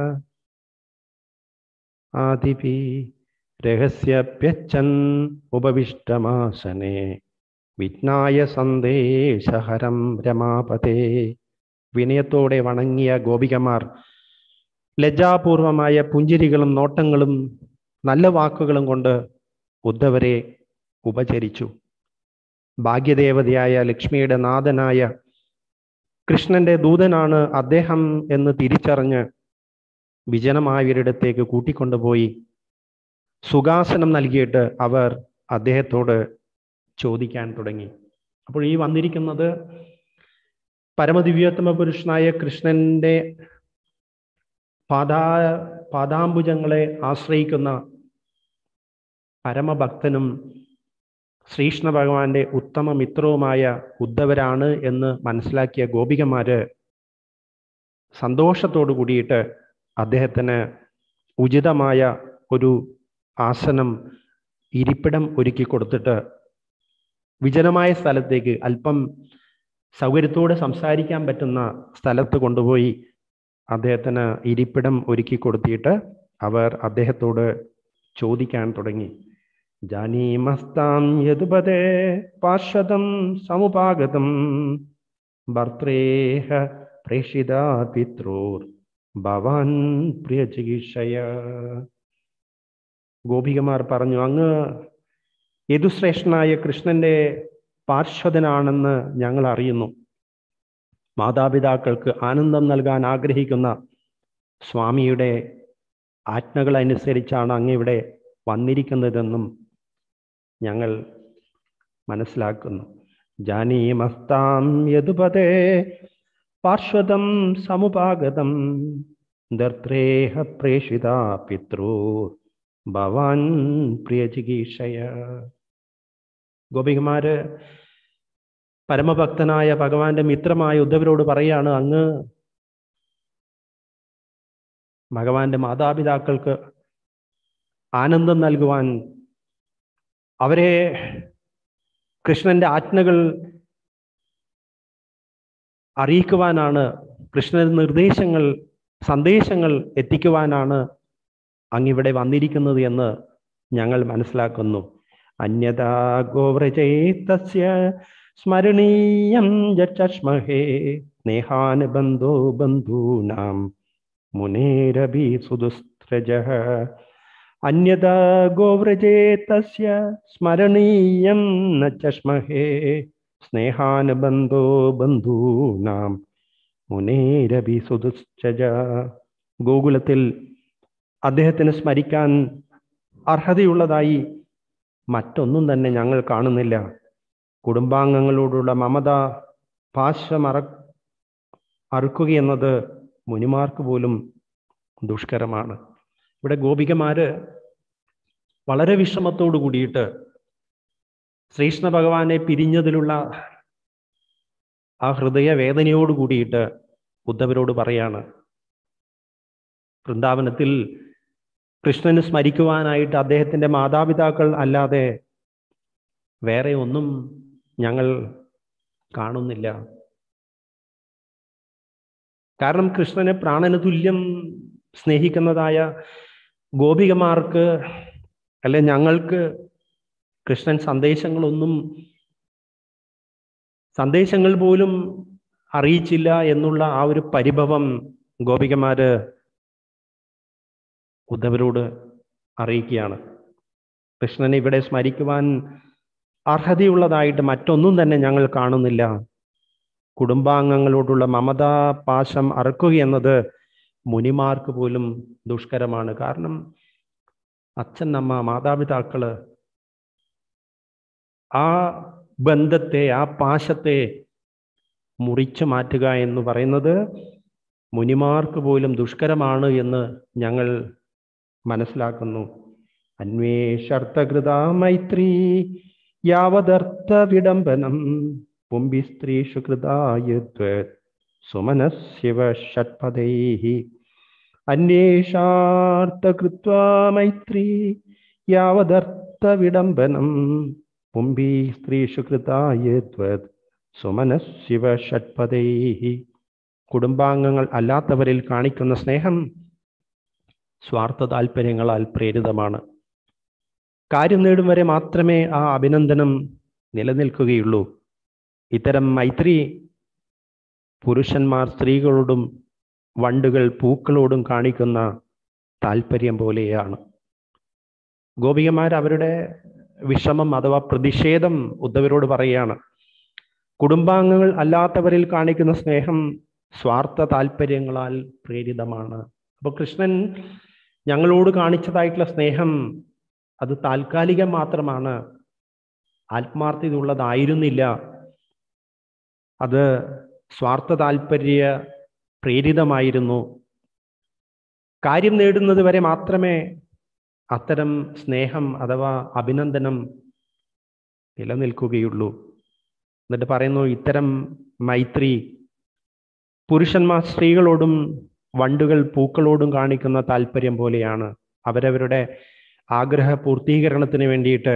ആദിപി രഹസ്യപ്യച്ഛൻ ഉപവിഷ്ടമാസനെ വിജ്ഞായ സന്ദേശഹരം രമാപതേ. വിനയത്തോടെ വണങ്ങിയ ഗോപികമാർ ലജ്ജാപൂർവമായ പുഞ്ചിരികളും നോട്ടങ്ങളും നല്ല വാക്കുകളും കൊണ്ട് ഉദ്ധവരെ ഉപചരിച്ചു. ഭാഗ്യദേവതയായ ലക്ഷ്മിയുടെ നാഥനായ കൃഷ്ണന്റെ ദൂതനാണ് അദ്ദേഹം എന്ന് തിരിച്ചറിഞ്ഞ് വിജനമായവരിടത്തേക്ക് കൂട്ടിക്കൊണ്ടുപോയി സുഖാസനം നൽകിയിട്ട് അവർ അദ്ദേഹത്തോട് ചോദിക്കാൻ തുടങ്ങി. അപ്പോൾ ഈ വന്നിരിക്കുന്നത് പരമദിവ്യോത്തമ പുരുഷനായ കൃഷ്ണന്റെ പാദാംബുജങ്ങളെ ആശ്രയിക്കുന്ന പരമഭക്തനും ശ്രീകൃഷ്ണ ഭഗവാന്റെ ഉത്തമ മിത്രവുമായ ഉദ്ധവരാണ് എന്ന് മനസ്സിലാക്കിയ ഗോപികമാര് സന്തോഷത്തോടു കൂടിയിട്ട് അദ്ദേഹത്തിന് ഉചിതമായ ഒരു ആസനം, ഇരിപ്പിടം ഒരുക്കി കൊടുത്തിട്ട് വിജനമായ സ്ഥലത്തേക്ക്, അല്പം സൗകര്യത്തോടെ സംസാരിക്കാൻ പറ്റുന്ന സ്ഥലത്ത് കൊണ്ടുപോയി അദ്ദേഹത്തിന് ഇരിപ്പിടം ഒരുക്കി കൊടുത്തിട്ട് അവർ അദ്ദേഹത്തോട് ചോദിക്കാൻ തുടങ്ങി. ജാനീമസ്താം യദുപദേ പാർഷദം സമുപാഗതം ഭർത്രേഹ പ്രേഷിത പിത്രോർ ഭവാൻ പ്രിയ ചികിത്സയ. ഗോപികമാർ പറഞ്ഞു, അങ്ങ് യദുശ്രേഷ്ഠനായ കൃഷ്ണന്റെ പാർശ്വതനാണെന്ന് ഞങ്ങൾ അറിയുന്നു. മാതാപിതാക്കൾക്ക് ആനന്ദം നൽകാൻ ആഗ്രഹിക്കുന്ന സ്വാമിയുടെ ആജ്ഞകൾ അനുസരിച്ചാണ് അങ്ങ് വന്നിരിക്കുന്നതെന്നും ഞങ്ങൾ മനസ്സിലാക്കുന്നു. ജാനീമസ്താം യദുപദേ പാർശ്വതം സമുപാഗതം ദർത്രേഹ പ്രേഷിത പിത്രോ ഭവാൻ പ്രിയ ചികിത്സയ. ഗോപികമാര് പരമഭക്തനായ ഭഗവാന്റെ മിത്രമായ ഉദ്ധവരോട് പറയാണ്, അങ്ങ് ഭഗവാന്റെ മാതാപിതാക്കൾക്ക് ആനന്ദം നൽകുവാൻ, അവരെ കൃഷ്ണന്റെ ആജ്ഞകൾ അറിയിക്കുവാനാണ്, കൃഷ്ണന്റെ നിർദ്ദേശങ്ങൾ, സന്ദേശങ്ങൾ എത്തിക്കുവാനാണ് അങ്ങിവിടെ വന്നിരിക്കുന്നത് എന്ന് ഞങ്ങൾ മനസ്സിലാക്കുന്നു. അന്യഥാ ഗോവ്രജേതസ്യ സ്മരണീയം ജഷ്മഹേ സ്നേഹാനുബന്ധോ ബന്ധൂനാം മുനേരഭി സുദുസ്ത്രജഃ. അന്യഥാ ഗോവ്രജേതസ്യ സ്മരണീയം ന ചഷ്മഹേ സ്നേഹാനുബന്ധോ ബന്ധൂനാം മുനേരഭി സുദുസ്ത്രജഃ. ഗോകുലത്തിൽ അദ്ദേഹത്തിന് സ്മരിക്കാൻ അർഹതയുള്ളതായി മറ്റൊന്നും തന്നെ ഞങ്ങൾ കാണുന്നില്ല. കുടുംബാംഗങ്ങളോടുള്ള മമത പാശം അറുക്കുകയെന്നത് മുനിമാർക്ക് പോലും ദുഷ്കരമാണ്. ഇവിടെ ഗോപികമാര് വളരെ വിഷമത്തോടു കൂടിയിട്ട് ശ്രീകൃഷ്ണ ഭഗവാനെ പിരിഞ്ഞതിലുള്ള ആ ഹൃദയവേദനയോട് കൂടിയിട്ട് ഉദ്ധവരോട് പറയാണ്, വൃന്ദാവനത്തിൽ കൃഷ്ണന് സ്മരിക്കുവാനായിട്ട് അദ്ദേഹത്തിൻ്റെ മാതാപിതാക്കൾ അല്ലാതെ വേറെ ഒന്നും ഞങ്ങൾ കാണുന്നില്ല. കാരണം കൃഷ്ണനെ പ്രാണന് തുല്യം സ്നേഹിക്കുന്നതായ ഗോപികമാർക്ക് അല്ലെ ഞങ്ങൾക്ക് കൃഷ്ണൻ സന്ദേശങ്ങൾ പോലും അറിയിച്ചില്ല എന്നുള്ള ആ ഒരു പരിഭവം ഗോപികമാര് ഉദ്ധവരോട് അറിയിക്കുകയാണ്. കൃഷ്ണനെ ഇവിടെ സ്മരിക്കുവാൻ അർഹതയുള്ളതായിട്ട് മറ്റൊന്നും തന്നെ ഞങ്ങൾ കാണുന്നില്ല. കുടുംബാംഗങ്ങളോടുള്ള മമതാ പാശം അറുക്കുക എന്നത് മുനിമാർക്ക് പോലും ദുഷ്കരമാണ്. കാരണം അച്ഛൻ, അമ്മ, മാതാപിതാക്കള് ആ ബന്ധത്തെ, ആ പാശത്തെ മുറിച്ചു മാറ്റുക എന്ന് പറയുന്നത് മുനിമാർക്ക് പോലും ദുഷ്കരമാണ് എന്ന് ഞങ്ങൾ മനസ്സിലാക്കുന്നു. അന്വേഷർത്ഥകൃതാ മൈത്രീ യാവദർത്ഥ വിഡംബനം പുംബി സ്ത്രീഷു കൃതായദ്വത് സുമനസ്യവ ഷട്പദൈഹി. അന്വേഷാർത്ഥകൃത്വാ മൈത്രീ യാവദർത്ഥ വിഡംബനം പുംബി സ്ത്രീഷു കൃതായദ്വത് സുമനസ്യവ ഷട്പദൈഹി. കുടുംബാംഗങ്ങൾ അല്ലാത്തവരിൽ കാണിക്കുന്ന സ്നേഹം സ്വാർത്ഥ താല്പര്യങ്ങളാൽ പ്രേരിതമാണ്. കാര്യം നേടും വരെ മാത്രമേ ആ അഭിനന്ദനം നിലനിൽക്കുകയുള്ളൂ. ഇത്തരം മൈത്രി പുരുഷന്മാർ സ്ത്രീകളോടും വണ്ടുകൾ പൂക്കളോടും കാണിക്കുന്ന താല്പര്യം പോലെയാണ്. ഗോപികമാർ അവരുടെ വിഷമം അഥവാ പ്രതിഷേധം ഉദ്ധവരോട് പറയുകയാണ്. കുടുംബാംഗങ്ങൾ അല്ലാത്തവരിൽ കാണിക്കുന്ന സ്നേഹം സ്വാർത്ഥ താല്പര്യങ്ങളാൽ പ്രേരിതമാണ്. അപ്പോൾ കൃഷ്ണൻ ഞങ്ങളോട് കാണിച്ചതായിട്ടുള്ള സ്നേഹം അത് താൽക്കാലികം മാത്രമാണ്, ആത്മാർത്ഥത ഉള്ളതായിരുന്നില്ല. അത് സ്വാർത്ഥ താല്പര്യ പ്രേരിതമായിരുന്നു. കാര്യം നേടുന്നത് വരെ മാത്രമേ അത്തരം സ്നേഹം അഥവാ അഭിനന്ദനം നിലനിൽക്കുകയുള്ളൂ. എന്നിട്ട് പറയുന്നു, ഇത്തരം മൈത്രി പുരുഷന്മാർ സ്ത്രീകളോടും വണ്ടുകൾ പൂക്കളോടും കാണിക്കുന്ന താല്പര്യം പോലെയാണ്. അവരവരുടെ ആഗ്രഹ പൂർത്തീകരണത്തിന് വേണ്ടിയിട്ട്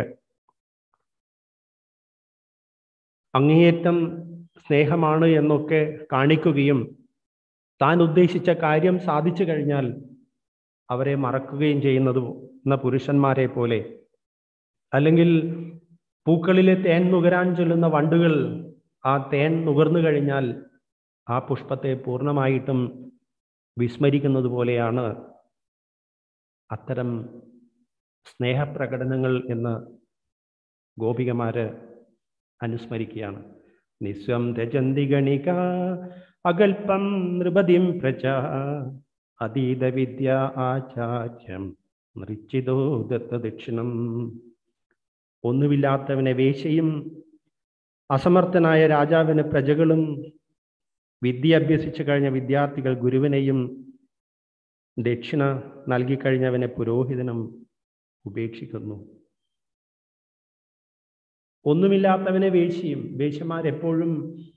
അങ്ങേയറ്റം സ്നേഹമാണ് എന്നൊക്കെ കാണിക്കുകയും താൻ ഉദ്ദേശിച്ച കാര്യം സാധിച്ചു കഴിഞ്ഞാൽ അവരെ മറക്കുകയും ചെയ്യുന്ന പുരുഷന്മാരെ പോലെ, അല്ലെങ്കിൽ പൂക്കളിലെ തേൻ നുകരാൻ ചൊല്ലുന്ന വണ്ടുകൾ ആ തേൻ നുകർന്നു കഴിഞ്ഞാൽ ആ പുഷ്പത്തെ പൂർണ്ണമായിട്ടും വിസ്മരിക്കുന്നത് പോലെയാണ് അത്തരം സ്നേഹപ്രകടനങ്ങൾ എന്ന് ഗോപികമാര് അനുസ്മരിക്കുകയാണ്. നിസ്വം രജന്തി ഗണിക അകൽപ്പം നൃപതിം പ്രജ അതീത വിദ്യ ആചാര്യം നൃച്ചിതോ ദത്തദക്ഷിണം. ഒന്നുമില്ലാത്തവനെ വേശ്യയും അസമർത്ഥനായ രാജാവിന് പ്രജകളും വിദ്യ അഭ്യസിച്ചു കഴിഞ്ഞ വിദ്യാർത്ഥികൾ ഗുരുവിനെയും ദക്ഷിണ നൽകിക്കഴിഞ്ഞവനെ പുരോഹിതനും ഉപേക്ഷിക്കുന്നു. ഒന്നുമില്ലാത്തവനെ വേശ്യയും, വേശ്യമാരെപ്പോഴും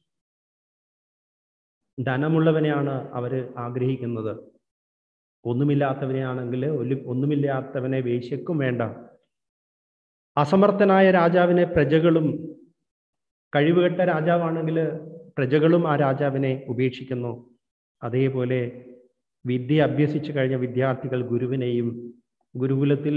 ധനമുള്ളവനെയാണ് അവർ ആഗ്രഹിക്കുന്നത്. ഒന്നുമില്ലാത്തവനെയാണെങ്കിൽ ഒന്നുമില്ലാത്തവനെ വേശ്യക്കും വേണ്ട. അസമർത്ഥനായ രാജാവിനെ പ്രജകളും, കഴിവുകെട്ട രാജാവാണെങ്കിൽ പ്രജകളും ആ രാജാവിനെ ഉപേക്ഷിക്കുന്നു. അതേപോലെ വിദ്യ അഭ്യസിച്ചു കഴിഞ്ഞ വിദ്യാർത്ഥികൾ ഗുരുവിനെയും, ഗുരുകുലത്തിൽ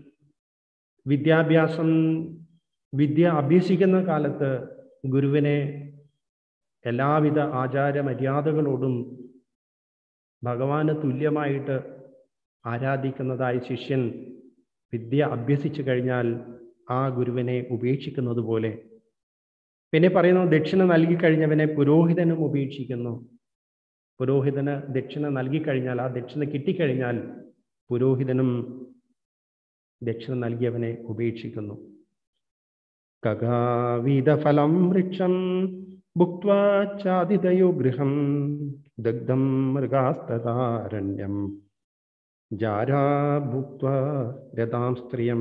വിദ്യ അഭ്യസിക്കുന്ന കാലത്ത് ഗുരുവിനെ എല്ലാവിധ ആചാര മര്യാദകളോടും ഭഗവാന് തുല്യമായിട്ട് ആരാധിക്കുന്നതായ ശിഷ്യൻ വിദ്യ അഭ്യസിച്ചു കഴിഞ്ഞാൽ ആ ഗുരുവിനെ ഉപേക്ഷിക്കുന്നത് പോലെ. പിന്നെ പറയുന്നു, ദക്ഷിണ നൽകിക്കഴിഞ്ഞവനെ പുരോഹിതനും ഉപേക്ഷിക്കുന്നു. പുരോഹിതന് ദക്ഷിണ നൽകിക്കഴിഞ്ഞാൽ, ആ ദക്ഷിണ കിട്ടിക്കഴിഞ്ഞാൽ പുരോഹിതനും ദക്ഷിണ നൽകിയവനെ ഉപേക്ഷിക്കുന്നു. കഗാവീതഫലം വൃക്ഷം ഭുക്ത്വാ ചാദിതയോ ഗൃഹം ദഗ്ധം മൃഗാസ്തദാരണ്യം ജാരാ ഭുക്ത്വാ രതാം സ്ത്രിയം.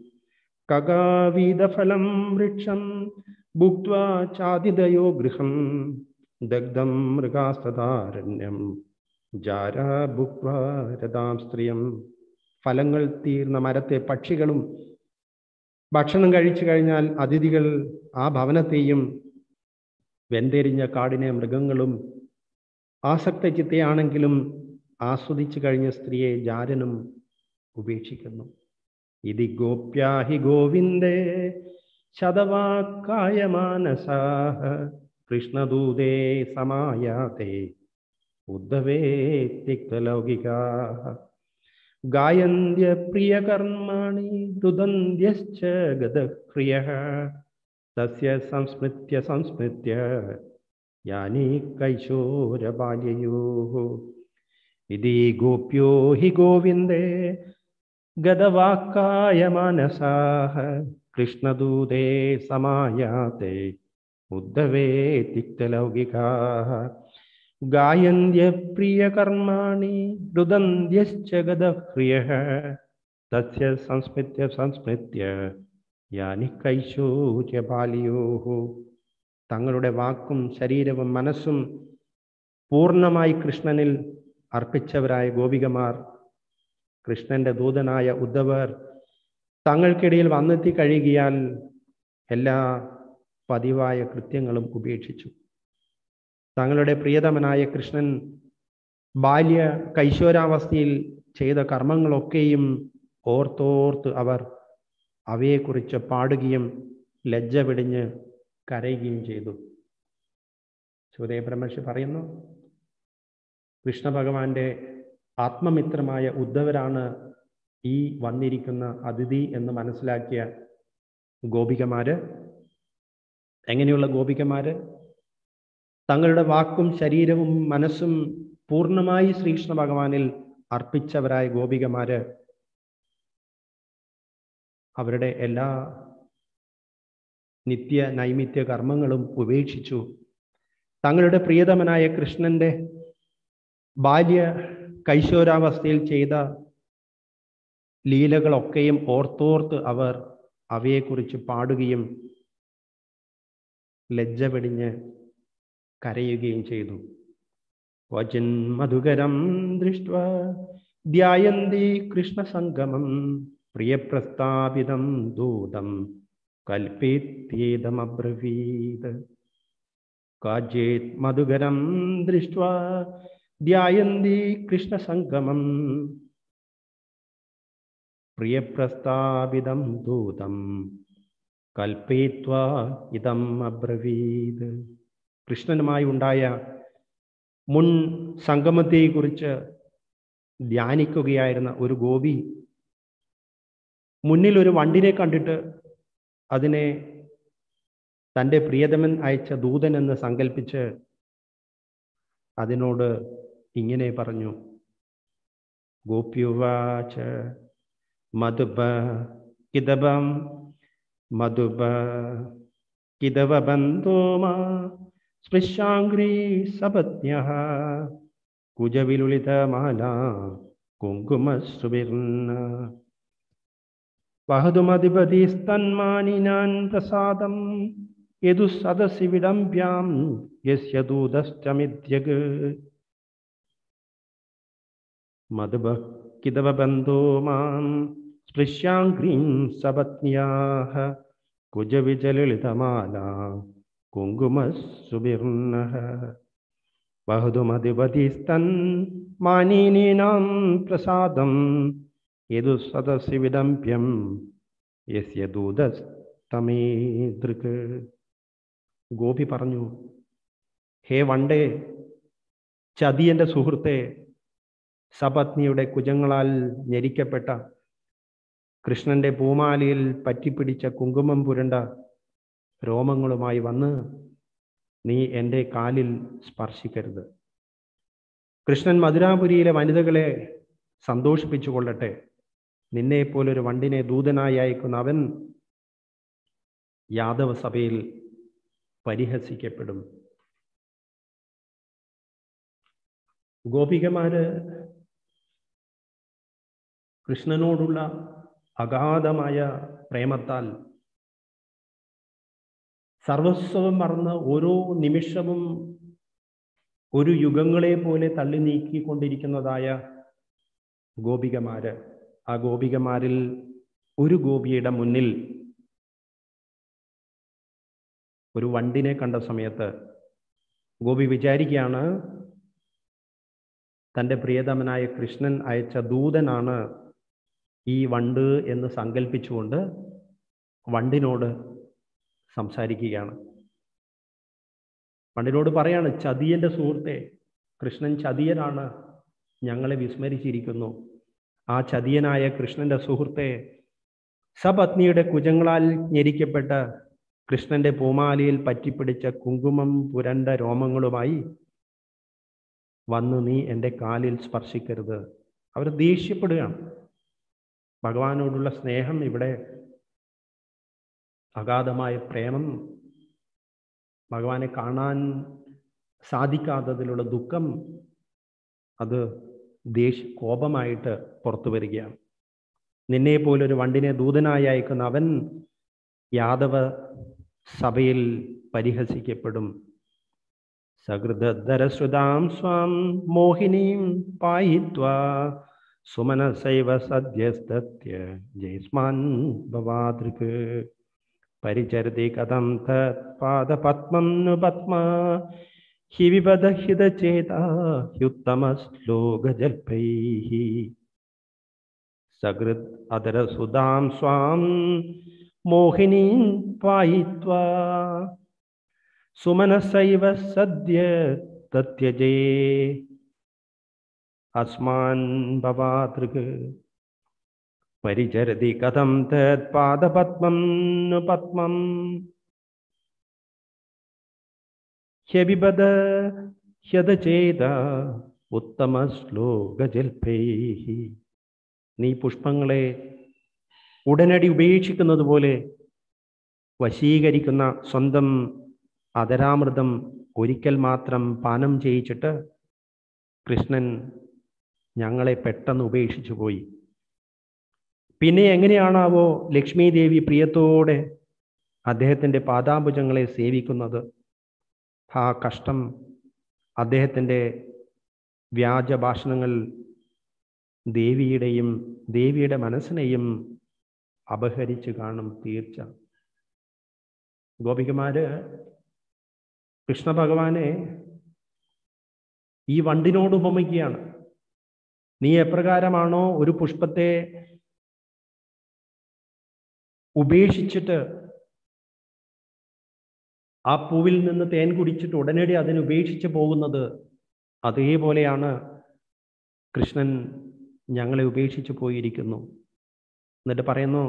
കഗാവീതഫലം വൃക്ഷം ഭുക്ത്വാ ചാദിതയോ ഗൃഹം ദഗ്ധം മൃഗാസ്തദാരണ്യം ജാരാ ഭുക്ത്വാ രതാം സ്ത്രിയം. ഫലങ്ങൾ തീർന്ന മരത്തെ പക്ഷികളും ഭക്ഷണം കഴിച്ചു കഴിഞ്ഞാൽ അതിഥികൾ ആ ഭവനത്തെയും വെന്തെരിഞ്ഞ കാടിനെ മൃഗങ്ങളും ആസക്ത ചിത്തയാണെങ്കിലും ആസ്വദിച്ചു കഴിഞ്ഞ സ്ത്രീയെ ജാരനും ഉപേക്ഷിക്കുന്നു. ഇതി ഗോപ്യാഹി ഗോവിന്ദേ ശതവാക്കായ മാനസാഹ കൃഷ്ണദൂതേ സമായാതേ ഉദ്ധവേ തിക്തലൗകികാഃ ഗായന്ത്യ പ്രിയകർമാണി രുദന്ത്യശ്ച ഗദഃപ്രിയഃ തസ്യ സംസ്മൃത്യ യാനി കൈശോരബാല്യയോഃ. ഇതി ഗോപ്യോ ഹി ഗോവിന്ദേ ഗദവാക്കായ മാനസാഃ കൃഷ്ണദൂതേ സമായാതേ ഉദ്ധവേ തിക്തലൗകികാഃ ഗായന്ത്യ പ്രിയകർമാണി രുദന്ത്യശ്ച ഗദഃപ്രിയഃ തസ്യ സംസ്മൃത്യ യാനി കൈശോര്യബാല്യോഃ. തങ്ങളുടെ വാക്കും ശരീരവും മനസ്സും പൂർണ്ണമായി കൃഷ്ണനിൽ അർപ്പിച്ചവരായ ഗോപികമാർ, കൃഷ്ണന്റെ ദൂതനായ ഉദ്ധവർ തങ്ങൾക്കിടയിൽ വന്നെത്തി കഴിയുകയാൽ എല്ലാ പതിവായ കൃത്യങ്ങളും ഉപേക്ഷിച്ചു. തങ്ങളുടെ പ്രിയതമനായ കൃഷ്ണൻ ബാല്യ കൈശോരാവസ്ഥയിൽ ചെയ്ത കർമ്മങ്ങളൊക്കെയും ഓർത്തോർത്ത് അവർ അവയെക്കുറിച്ച് പാടുകയും ലജ്ജ പിടിഞ്ഞ് കരയുകയും ചെയ്തു. സുദേവ ബ്രഹ്മർഷി പറയുന്നു, കൃഷ്ണ ഭഗവാന്റെ ആത്മമിത്രമായ ഉദ്ധവരാണ് ഈ വന്നിരിക്കുന്ന അതിഥി എന്ന് മനസ്സിലാക്കിയ ഗോപികമാര്. എങ്ങനെയുള്ള ഗോപികമാര്? തങ്ങളുടെ വാക്കും ശരീരവും മനസ്സും പൂർണ്ണമായി ശ്രീകൃഷ്ണ ഭഗവാനിൽ അർപ്പിച്ചവരായ ഗോപികമാര് അവരുടെ എല്ലാ നിത്യ നൈമിത്യ കർമ്മങ്ങളും ഉപേക്ഷിച്ചു. തങ്ങളുടെ പ്രിയതമനായ കൃഷ്ണന്റെ ബാല്യ കൈശോരാവസ്ഥയിൽ ചെയ്ത ലീലകളൊക്കെയും ഓർത്തോർത്ത് അവർ അവയെക്കുറിച്ച് പാടുകയും ലജ്ജ വെടിഞ്ഞ് കരയുകയും ചെയ്തു. വചൻ മധുകരം ദൃഷ്ട്വാ ധ്യായന്തി കൃഷ്ണസംഗമം പ്രിയപ്രസ്ഥാപിതം ദൂതം കൽപ്പേത്യേദമബ്രവീത്. കാചേത് മധുകരം ദൃഷ്ട്വാ ധ്യായന്തി കൃഷ്ണസംഗമം പ്രിയപ്രസ്താവിതം ദൂതം കൽപ്പയിത്വാ ഇതം അബ്രവീത്. കൃഷ്ണനുമായി ഉണ്ടായ മുൻ സംഗമത്തെക്കുറിച്ച് ധ്യാനിക്കുകയായിരുന്ന ഒരു ഗോപി മുന്നിൽ ഒരു വണ്ടിനെ കണ്ടിട്ട് അതിനെ തൻ്റെ പ്രിയതമൻ അയച്ച ദൂതൻ എന്ന് സങ്കല്പിച്ച് അതിനോട് ഇങ്ങനെ പറഞ്ഞു. ഗോപ്യുവാച മധുപ കിദബം മധുപ കിദവബന്ധോമാ സ്പൃശാംഗ്രീ സപത്ന്യഃ കുജവിലുളിതമാല കുങ്കുമസുവിർണ വഹതുമധിപതിസ്തന്മാനിനാൻ പ്രസാദം യദു സദസി വിടംബ്യാം യസ്യ ദൂതശ്ചമിദ്യഗ്. മധുപ കിദവബന്ധോ മാം സ്പൃശ്യാംഗ്രീം സപത്ന്യാഃ കുജവിജലളിതമാല കുങ്കുമസുവിർണഃ ബഹുതുമധിപതിസ്തന്മാനീനാം പ്രസാദം യദു സദസി വിടംബ്യം യസ്യ ദൂതസ്തമേദൃക്. ഗോപി പറഞ്ഞു, ഹേ വണ്ടേ, ചതിയന്റെ സുഹൃത്തെ, സപത്നിയുടെ കുജങ്ങളാൽ ഞെരിക്കപ്പെട്ട കൃഷ്ണന്റെ പൂമാലയിൽ പറ്റിപ്പിടിച്ച കുങ്കുമം പുരണ്ട രോമങ്ങളുമായി വന്ന് നീ എൻ്റെ കാലിൽ സ്പർശിക്കരുത്. കൃഷ്ണൻ മധുരാപുരിയിലെ വനിതകളെ സന്തോഷിപ്പിച്ചു കൊള്ളട്ടെ. നിന്നെപ്പോലൊരു വണ്ടിനെ ദൂതനായി അയക്കുന്ന അവൻ യാദവ സഭയിൽ പരിഹസിക്കപ്പെടും. ഗോപികമാര് കൃഷ്ണനോടുള്ള അഗാധമായ പ്രേമത്താൽ സർവസ്വം മറന്ന് ഓരോ നിമിഷവും ഒരു യുഗങ്ങളെ പോലെ തള്ളി നീക്കിക്കൊണ്ടിരിക്കുന്നതായ ഗോപികമാര്. ആ ഗോപികമാരിൽ ഒരു ഗോപിയുടെ മുന്നിൽ ഒരു വണ്ടിനെ കണ്ട സമയത്ത് ഗോപി വിചാരിക്കുകയാണ്, തൻ്റെ പ്രിയതമനായ കൃഷ്ണൻ അയച്ച ദൂതനാണ് ഈ വണ്ട് എന്ന് സങ്കല്പിച്ചുകൊണ്ട് വണ്ടിനോട് സംസാരിക്കുകയാണ്. വണ്ടിനോട് പറയാണ്, ചതിയന്റെ സുഹൃത്തെ, കൃഷ്ണൻ ചതിയനാണ്, ഞങ്ങളെ വിസ്മരിച്ചിരിക്കുന്നു. ആ ചതിയനായ കൃഷ്ണന്റെ സുഹൃത്തെ, സപത്നിയുടെ കുജങ്ങളാൽ ഞെരിക്കപ്പെട്ട കൃഷ്ണന്റെ പൂമാലയിൽ പറ്റിപ്പിടിച്ച കുങ്കുമം പുരണ്ട രോമങ്ങളുമായി വന്ന് നീ എൻ്റെ കാലിൽ സ്പർശിക്കരുത്. അവർ ദേഷ്യപ്പെടുകയാണ്. ഭഗവാനോടുള്ള സ്നേഹം ഇവിടെ, അഗാധമായ പ്രേമം, ഭഗവാനെ കാണാൻ സാധിക്കാത്തതിലുള്ള ദുഃഖം, അത് കോപമായിട്ട് പുറത്തു വരികയാണ്. നിന്നെ പോലൊരു വണ്ടിനെ ദൂതനായി അയക്കുന്ന അവൻ യാദവ സഭയിൽ പരിഹസിക്കപ്പെടും. സകൃതധരശ്രുതാം സ്വാം മോഹിനീം പായിത്വാ സുമനസൈവ സദ്യസ്തത്യ ജയസ്മാൻ ഭവാദൃക് പരിചരതി കഥം തത്പാദപത്മം नु പത്മാ ഹി വിപദഹിതചേതാ ഹ്യുത്തമശ്ലോകജൽപൈഃ സകൃത് അധരസുധാം സ്വാം മോഹിനീം പായിത്വാ സുമനസൈവ സദ്യ തത്യജേ അസ്മാൻ ഭവാദൃക് പരിചരതി കഥം തത്പാദപത്മം नु പത്മം ഹ്യവിപദ ഹ്യതചേത ഉത്തമശ്ലോകജൽപൈഃ. നീ പുഷ്പങ്ങളെ ഉടനടി ഉപേക്ഷിക്കുന്നത് പോലെ വശീകരിക്കുന്ന സ്വന്തം അധരാമൃതം ഒരിക്കൽ മാത്രം പാനം ചെയ്യിച്ചിട്ട് കൃഷ്ണൻ ഞങ്ങളെ പെട്ടെന്ന് ഉപേക്ഷിച്ചു പോയി. പിന്നെ എങ്ങനെയാണാവോ ലക്ഷ്മി ദേവി പ്രിയത്തോടെ അദ്ദേഹത്തിൻ്റെ പാദാംബുജങ്ങളെ സേവിക്കുന്നത്? ആ കഷ്ടം! അദ്ദേഹത്തിൻ്റെ വ്യാജഭാഷണങ്ങൾ ദേവിയുടെ മനസ്സിനെയും അപഹരിച്ചു കാണും തീർച്ച. ഗോപികമാര് കൃഷ്ണ ഭഗവാനെ ഈ വണ്ടിനോട് ഉപമിക്കുകയാണ്. നീ എപ്രകാരമാണോ ഒരു പുഷ്പത്തെ ഉപേക്ഷിച്ചിട്ട് ആ പൂവിൽ നിന്ന് തേൻ കുടിച്ചിട്ട് ഉടനടി അതിനെ ഉപേക്ഷിച്ച് പോകുന്നത്, അതേപോലെയാണ് കൃഷ്ണൻ ഞങ്ങളെ ഉപേക്ഷിച്ച് പോയിരിക്കുന്നു. എന്നിട്ട് പറയുന്നു,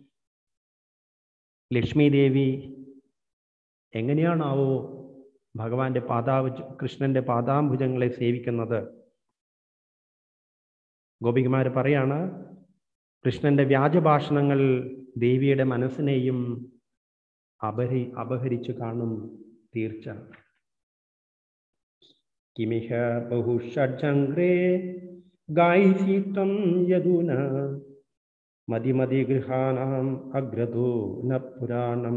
ലക്ഷ്മി ദേവി എങ്ങനെയാണാവോ ഭഗവാന്റെ കൃഷ്ണന്റെ പാദാംബുജങ്ങളെ സേവിക്കുന്നത്? ഗോപികമാർ പറയാണ്, കൃഷ്ണന്റെ വ്യാജഭാഷണങ്ങൾ ദേവിയുടെ മനസ്സിനെയും അപഹരിച്ചു കാണും തീർച്ച. കിമിഹ ബഹുഷഡ്ജംഗ്രേ ഗായിസീതം യദുന മതിമതിഗൃഹാണാം അഗ്രതോ ന പുരാണം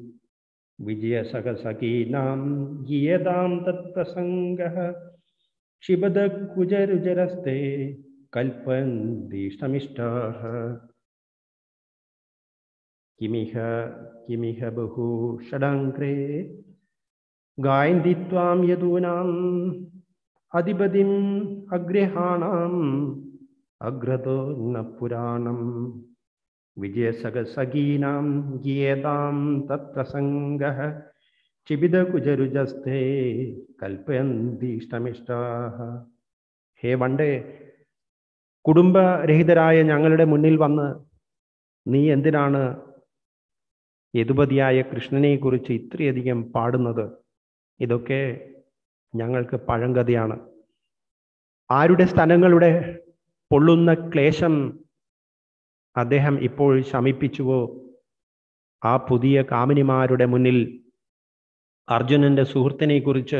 വിജയസഹസഖീനാം ഗീയതാം തത്പ്രസംഗഃ ക്ഷിബദകുജരുജരസ്തേ കൽപ്പന്തിഷ്ടമിഷ്ടാഃ. കിമിഹ ബഹു ഷഡാംഗ്രേ ഗായന്തി ത്വാം യദൂനാം അധിപതിം അഗ്രഹാണാം അഗ്രതോ ന പുരാണം വിജയസഖസഖീനാം ഗീയതാം തത്പ്രസംഗഃ ക്ഷിബദകുജരുജസ്തേ കൽപ്പയന്തിഷ്ടമിഷ്ടാഃ. ഹേ വണ്ടേ, കുടുംബരഹിതരായ ഞങ്ങളുടെ മുന്നിൽ വന്ന് നീ എന്തിനാണ് യദുപതിയായ കൃഷ്ണനെ കുറിച്ച് ഇത്രയധികം പാടുന്നത്? ഇതൊക്കെ ഞങ്ങൾക്ക് പഴങ്കഥയാണ്. ആരുടെ സ്ഥലങ്ങളുടെ പൊള്ളുന്ന ക്ലേശം അദ്ദേഹം ഇപ്പോൾ ശമിപ്പിച്ചുവോ, ആ പുതിയ കാമിനിമാരുടെ മുന്നിൽ അർജുനന്റെ സുഹൃത്തിനെ കുറിച്ച്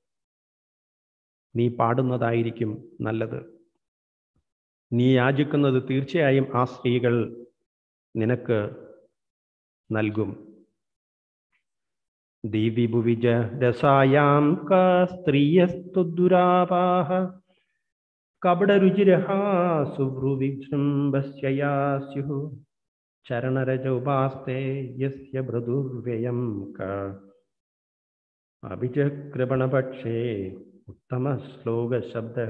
നീ പാടുന്നതായിരിക്കും നല്ലത്. നീ യാചിക്കുന്നത് തീർച്ചയായും ആ സ്ത്രീകൾ നിനക്ക് നൽകും. ദിവി ഭുവിജ രസായാം കാ സ്ത്രീയസ്തു ദുരാപാഹ കപടരുചിരഹാ സുവ്രുവിജൃംഭസ്യ സ്യുഃ ചരണരജോപാസ്തേ യസ്യ മൃദുർവ്യയം കാ അഭിചക്രപണപക്ഷേ ഉത്തമ ശ്ലോക ശബ്ദഃ.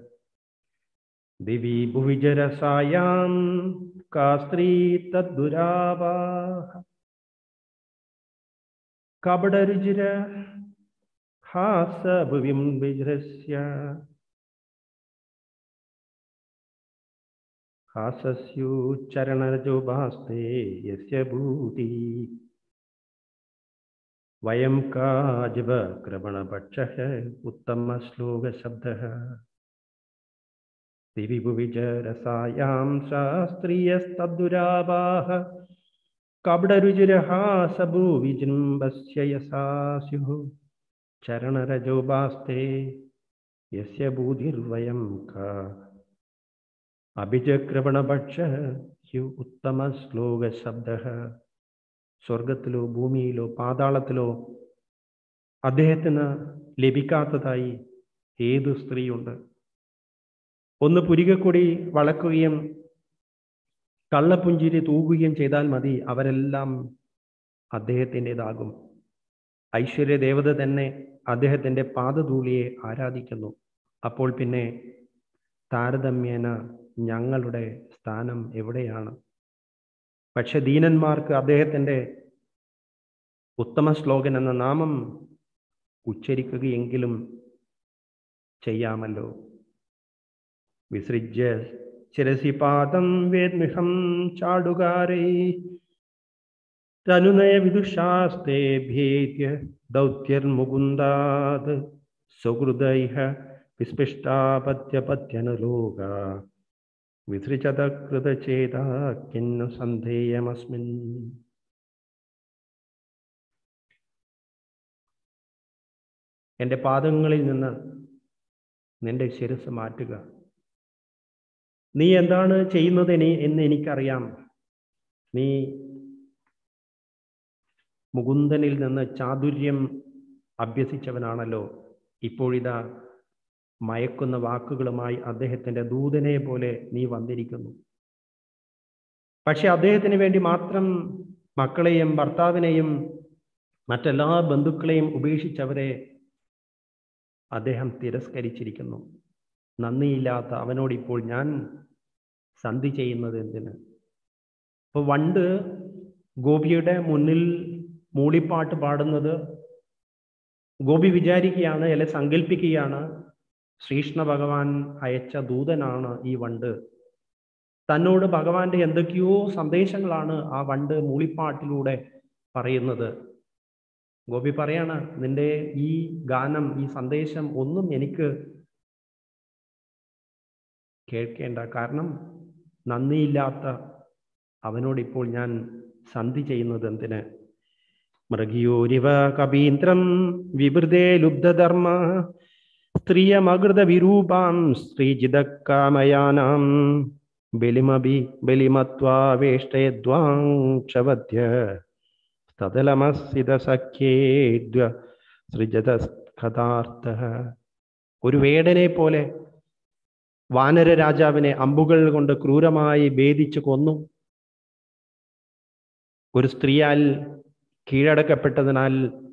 ദിവി ഭുവിജരസായാം കാ സ്ത്രീ തദ്ദുരാപാഹ കപടരുചിര ഹാസ ഭുവിം വിജൃസ്യ ഹാസസ്യു ചരണരജോഭാസ്തേ യസ്യ ഭൂതി വയം കാജവ കൃപണപക്ഷഃ ഉത്തമ ശ്ലോക ശബ്ദഃ. ദിവി ഭുവിജരസായാം ശാസ്ത്രീയസ്തദ്ദുരാപാഹ കപടരുചിരഹാസഭൂവിജൃംഭസ്യ യസാ സ്യുഃ ചരണരജോഭാസ്തേ യസ്യ ബുദ്ധിർവയം കാ അഭിചക്രപണപക്ഷഃ ഉത്തമ ശ്ലോക ശബ്ദഃ. സ്വർഗത്തിലോ ഭൂമിയിലോ പാതാളത്തിലോ അദ്ദേഹത്തിന് ലഭിക്കാത്തതായി ഏതു സ്ത്രീയുണ്ട്? ഒന്ന് പുരികക്കൊടി വളക്കുകയും കള്ളപ്പുഞ്ചിരി തൂകുകയും ചെയ്താൽ മതി, അവരെല്ലാം അദ്ദേഹത്തിൻ്റെതാകും. ഐശ്വര്യദേവത തന്നെ അദ്ദേഹത്തിൻ്റെ പാദധൂളിയെ ആരാധിക്കുന്നു. അപ്പോൾ പിന്നെ താരതമ്യേന ഞങ്ങളുടെ സ്ഥാനം എവിടെയാണ്? പക്ഷെ ദീനന്മാർക്ക് അദ്ദേഹത്തിൻ്റെ ഉത്തമ ശ്ലോകൻ എന്ന നാമം ഉച്ചരിക്കുകയെങ്കിലും ചെയ്യാമല്ലോ. വിസൃജ്യ ശിരസി പാദം വേദ്മിഹം ചാടുകാരൈ തനുനയ വിദുഷാസ്തേ ഭേദ്യ ദൗത്യർമുകുന്ദാത് സുഹൃദൈഹ വിസ്പൃഷ്ടാപത്യപത്യനുലോക വിസൃജത കൃതചേതാ കിന്നു സന്ധേയമസ്മിൻ. എൻ്റെ പാദങ്ങളിൽ നിന്ന് നിന്റെ ശിരസ് മാറ്റുക. നീ എന്താണ് ചെയ്യുന്നത് എന്ന് എനിക്കറിയാം. നീ മുകുന്ദനിൽ നിന്ന് ചാതുര്യം അഭ്യസിച്ചവനാണല്ലോ. ഇപ്പോഴിതാ മയക്കുന്ന വാക്കുകളുമായി അദ്ദേഹത്തിൻ്റെ ദൂതനെ പോലെ നീ വന്നിരിക്കുന്നു. പക്ഷെ അദ്ദേഹത്തിന് വേണ്ടി മാത്രം മക്കളെയും ഭർത്താവിനെയും മറ്റെല്ലാ ബന്ധുക്കളെയും ഉപേക്ഷിച്ചവരെ അദ്ദേഹം തിരസ്കരിച്ചിരിക്കുന്നു. നന്ദിയില്ലാത്ത അവനോടിപ്പോൾ ഞാൻ സന്ധി ചെയ്യുന്നത് എന്തിന്? അപ്പോൾ വണ്ട് ഗോപിയുടെ മുന്നിൽ മൂളിപ്പാട്ട് പാടുന്നത് ഗോപി വിചാരിക്കുകയാണ്, അല്ലെ സങ്കല്പിക്കുകയാണ്, ശ്രീകൃഷ്ണ ഭഗവാൻ അയച്ച ദൂതനാണ് ഈ വണ്ട്. തന്നോട് ഭഗവാന്റെ എന്തൊക്കെയോ സന്ദേശങ്ങളാണ് ആ വണ്ട് മൂളിപ്പാട്ടിലൂടെ പറയുന്നത്. ഗോപി പറയാണ്, നിന്റെ ഈ ഗാനം, ഈ സന്ദേശം ഒന്നും എനിക്ക് കേൾക്കേണ്ട. കാരണം നന്ദിയില്ലാത്ത അവനോടിപ്പോൾ ഞാൻ സന്ധി ചെയ്യുന്നത് എന്തിന്? മൃഗിയോരിവ കപീന്ദ്രം വിവൃതേ ലുബ്ധധർമ്മ സ്ത്രീയമകൃത വിരൂപാം സ്ത്രീജിതകാമയാനാം ബലിമഭി ബലിമത്വാവേഷ്ടയദ്വാം ക്ഷവദ്യ തദലമസിത സഖ്യേദ്വ സൃജതസ്കഥാർത്ഥ. ഒരു വേടനെ പോലെ വാനര രാജാവിനെ അമ്പുകൾ കൊണ്ട് ക്രൂരമായി ഭേദിച്ചു കൊന്നു. ഒരു സ്ത്രീയാൽ കീഴടക്കപ്പെട്ടതിനാൽ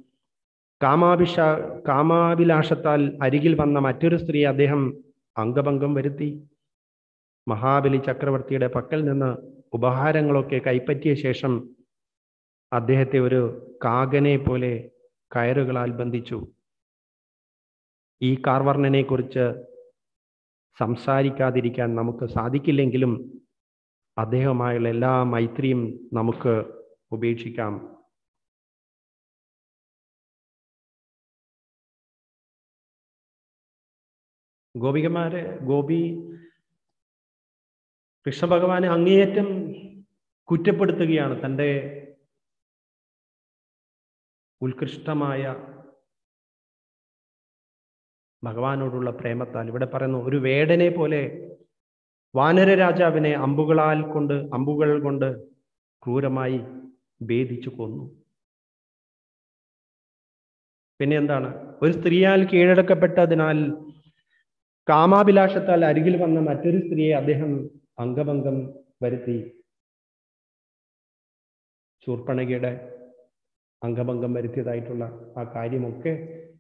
കാമാഭിലാഷത്താൽ അരികിൽ വന്ന മറ്റൊരു സ്ത്രീയെ അദ്ദേഹം അംഗഭംഗം വരുത്തി. മഹാബലി ചക്രവർത്തിയുടെ പക്കൽ നിന്ന് ഉപഹാരങ്ങളൊക്കെ കൈപ്പറ്റിയ ശേഷം അദ്ദേഹത്തെ ഒരു കാകനെ പോലെ കയറുകളാൽ ബന്ധിച്ചു. ഈ കാർവർണനെ കുറിച്ച് സംസാരിക്കാതിരിക്കാൻ നമുക്ക് സാധിക്കില്ലെങ്കിലും അദ്ദേഹവുമായുള്ള എല്ലാ മൈത്രിയും നമുക്ക് ഉപേക്ഷിക്കാം. ഗോപി കൃഷ്ണഭഗവാനെ അങ്ങേയറ്റം കുറ്റപ്പെടുത്തുകയാണ് തൻ്റെ ഉത്കൃഷ്ടമായ ഭഗവാനോടുള്ള പ്രേമത്താൽ. ഇവിടെ പറയുന്നു, ഒരു വേടനെ പോലെ വാനര രാജാവിനെ അമ്പുകൾ കൊണ്ട് ക്രൂരമായി ഭേദിച്ചു കൊന്നു. പിന്നെ എന്താണ്? ഒരു സ്ത്രീയാൽ കീഴടക്കപ്പെട്ടതിനാൽ കാമാഭിലാഷത്താൽ അരികിൽ വന്ന മറ്റൊരു സ്ത്രീയെ അദ്ദേഹം അംഗഭംഗം വരുത്തി. ശൂർപ്പണഖയുടെ അംഗഭംഗം വരുത്തിയതായിട്ടുള്ള ആ കാര്യമൊക്കെ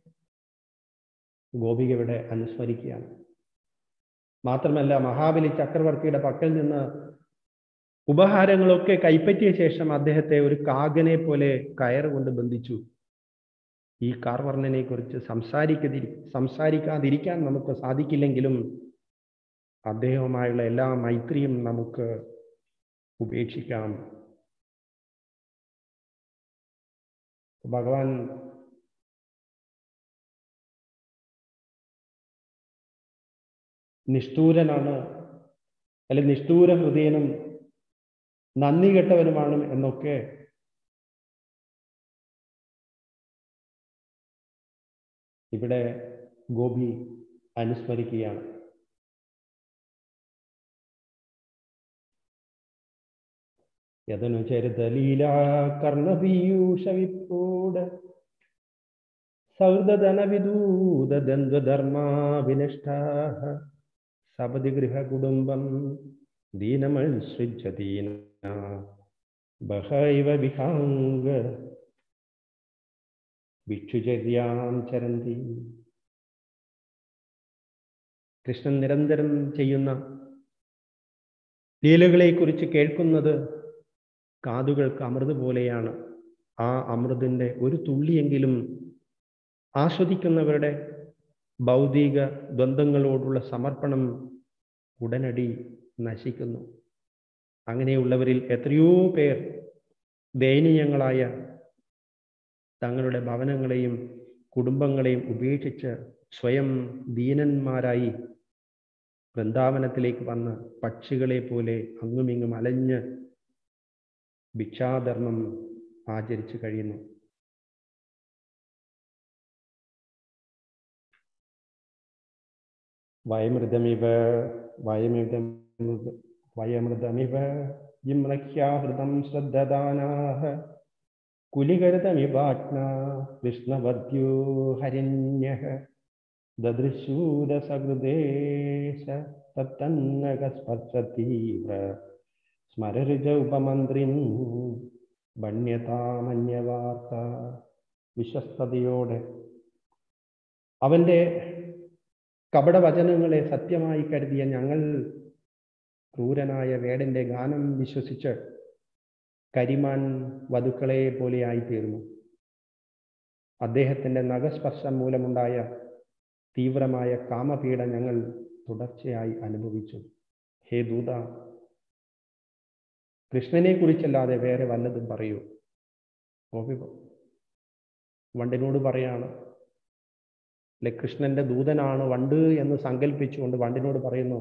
ഗോപികയുടെ അനുസ്മരിക്കുകയാണ്. മാത്രമല്ല, മഹാബലി ചക്രവർത്തിയുടെ പക്കൽ നിന്ന് ഉപഹാരങ്ങളൊക്കെ കൈപ്പറ്റിയ ശേഷം അദ്ദേഹത്തെ ഒരു കാകനെ പോലെ കയറുകൊണ്ട് ബന്ധിച്ചു. ഈ കാർവർണനെ കുറിച്ച് സംസാരിക്കാതിരിക്കാൻ നമുക്ക് സാധിക്കില്ലെങ്കിലും അദ്ദേഹവുമായുള്ള എല്ലാ മൈത്രിയും നമുക്ക് ഉപേക്ഷിക്കാം. ഭഗവാൻ നിഷ്ഠൂരനാണ്, അല്ലെങ്കിൽ നിഷ്ഠൂര ഹൃദയനും നന്ദി കെട്ടവനുമാണ് എന്നൊക്കെ ഇവിടെ ഗോപി അനുസ്മരിക്കുകയാണ്. യതനു ചരിതലീലാ കർണപീയൂഷ വിപ്രൂഢ സൗഹൃദധനവിദൂതദ്വന്ദ്വധർമാവിനിഷ്ഠാഃ സപതി ഗൃഹകുടുംബം ദീനമത്സൃജ്യതീന ബഹൈവ വിഹാംഗ ഭിക്ഷുചര്യാം ചരന്തി. കൃഷ്ണൻ നിരന്തരം ചെയ്യുന്ന ലീലകളെക്കുറിച്ച് കേൾക്കുന്നത് കാതുകൾക്ക് അമൃത് പോലെയാണ്. ആ അമൃതിൻ്റെ ഒരു തുള്ളിയെങ്കിലും ആസ്വദിക്കുന്നവരുടെ ഭൗതിക ദ്വന്ദ്ങ്ങളോടുള്ള സമർപ്പണം ഉടനടി നശിക്കുന്നു. അങ്ങനെയുള്ളവരിൽ എത്രയോ പേർ ദയനീയങ്ങളായ തങ്ങളുടെ ഭവനങ്ങളെയും കുടുംബങ്ങളെയും ഉപേക്ഷിച്ച് സ്വയം ദീനന്മാരായി വൃന്ദാവനത്തിലേക്ക് വന്ന് പക്ഷികളെ പോലെ അങ്ങുമിങ്ങും അലഞ്ഞ് ഭിക്ഷാധർമ്മം ആചരിച്ചു കഴിയുന്നു. വയമൃതമിവ ജിമ്ലഹ്യാഹൃതം ശ്രദ്ധദാനാഃ കുലികരതമിവാജ്ഞ കൃഷ്ണവദ്യോ ഹരിണ്യഃ ദദൃശൂരസഹൃദേശ തത്തന്നകസ്പർശതീവ സ്മരരുച ഉപമന്ത്രിൻ ഭണ്യതാമന്യവാർത്ത. വിശ്വസ്തയോടെ അവൻ്റെ കപടവചനങ്ങളെ സത്യമായി കരുതിയ ഞങ്ങൾ ക്രൂരനായ വേടന്റെ ഗാനം വിശ്വസിച്ച് കരിമാൻ വധുക്കളെ പോലെ ആയിത്തീർന്നു. അദ്ദേഹത്തിൻ്റെ നഖസ്പർശം മൂലമുണ്ടായ തീവ്രമായ കാമപീഡ ഞങ്ങൾ തുടർച്ചയായി അനുഭവിച്ചു. ഹേ ദൂത, കൃഷ്ണനെ കുറിച്ചല്ലാതെ വേറെ വല്ലതും പറയൂ. ഗോപി വണ്ടിനോട് പറയാണ്, അല്ലെ, കൃഷ്ണന്റെ ദൂതനാണ് വണ്ട് എന്ന് സങ്കല്പിച്ചുകൊണ്ട് വണ്ടിനോട് പറയുന്നു,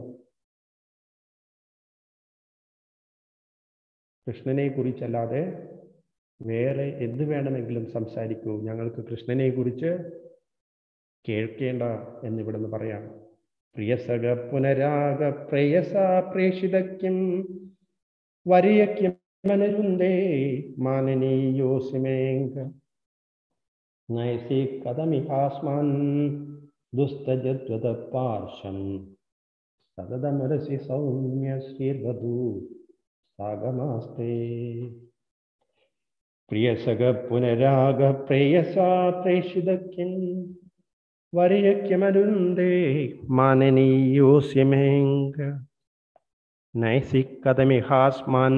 കൃഷ്ണനെ കുറിച്ചല്ലാതെ വേറെ എന്ത് വേണമെങ്കിലും സംസാരിക്കൂ, ഞങ്ങൾക്ക് കൃഷ്ണനെ കുറിച്ച് കേൾക്കേണ്ട എന്നിവിടുന്ന് പറയാണ്. പ്രിയസഖ പുനരാഗ പ്രേയസ പ്രേഷിതയ്ക്കും വരിയയ്ക്കും മനരുന്തേ മാനനീയോസിമേങ്ക നയസി കഥമിഹാസ്മാൻ ദുസ്തജദ്വത പാർശ്വം സതതമരസി സൗമ്യ ശ്രീർവധൂ സാഗമാസ്തേ. പ്രിയസഖ പുനരാഗ പ്രേയസ പ്രേഷിതയ്ക്കും വരിയയ്ക്കുമരുന്തേ മാനനീയോസിമേങ്ക നൈസി കഥമിഹാസ്മാൻ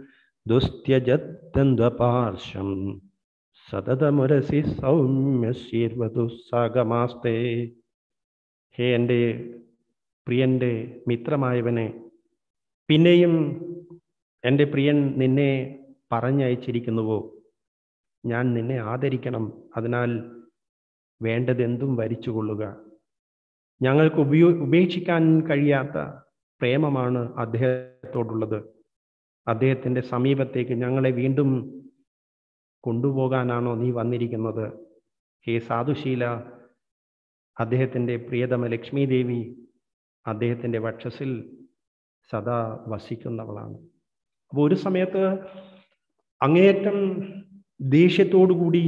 ദുസ്ത്യജദ്വപാർശ്വം സതതമുരസി സൗമ്യശീർവതു സാഗമാസ്തേ. ഹേ എൻ്റെ പ്രിയൻ്റെ മിത്രമായവനെ, പിന്നെയും എൻ്റെ പ്രിയൻ നിന്നെ പറഞ്ഞയച്ചിരിക്കുന്നുവോ? ഞാൻ നിന്നെ ആദരിക്കണം, അതിനാൽ വേണ്ടതെന്തും വരിച്ചുകൊള്ളുക. ഞങ്ങൾക്ക് ഉപേക്ഷിക്കാൻ കഴിയാത്ത പ്രേമമാണ് അദ്ദേഹത്തോടുള്ളത്. അദ്ദേഹത്തിൻ്റെ സമീപത്തേക്ക് ഞങ്ങളെ വീണ്ടും കൊണ്ടുപോകാനാണോ നീ വന്നിരിക്കുന്നത്? ഹേ സാധുശീല, അദ്ദേഹത്തിൻ്റെ പ്രിയതമ ലക്ഷ്മി ദേവി അദ്ദേഹത്തിൻ്റെ വക്ഷസിൽ സദാ വസിക്കുന്നവളാണ്. അപ്പോൾ ഒരു സമയത്ത് അങ്ങേയറ്റം ദേഷ്യത്തോടുകൂടി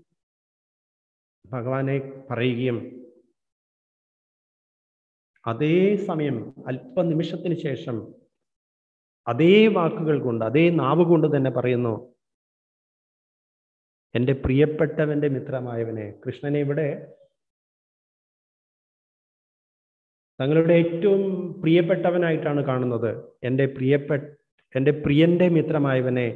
ഭഗവാനെ പറയുകയും അതേ സമയം അല്പനിമിഷത്തിന് ശേഷം അതേ വാക്കുകൾ കൊണ്ട്, അതേ നാവ് കൊണ്ട് തന്നെ പറയുന്നു, എൻ്റെ പ്രിയപ്പെട്ടവൻ്റെ മിത്രമായവനെ. കൃഷ്ണനെ ഇവിടെ തങ്ങളുടെ ഏറ്റവും പ്രിയപ്പെട്ടവനായിട്ടാണ് കാണുന്നത്. എൻ്റെ പ്രിയന്റെ മിത്രമായവനെ,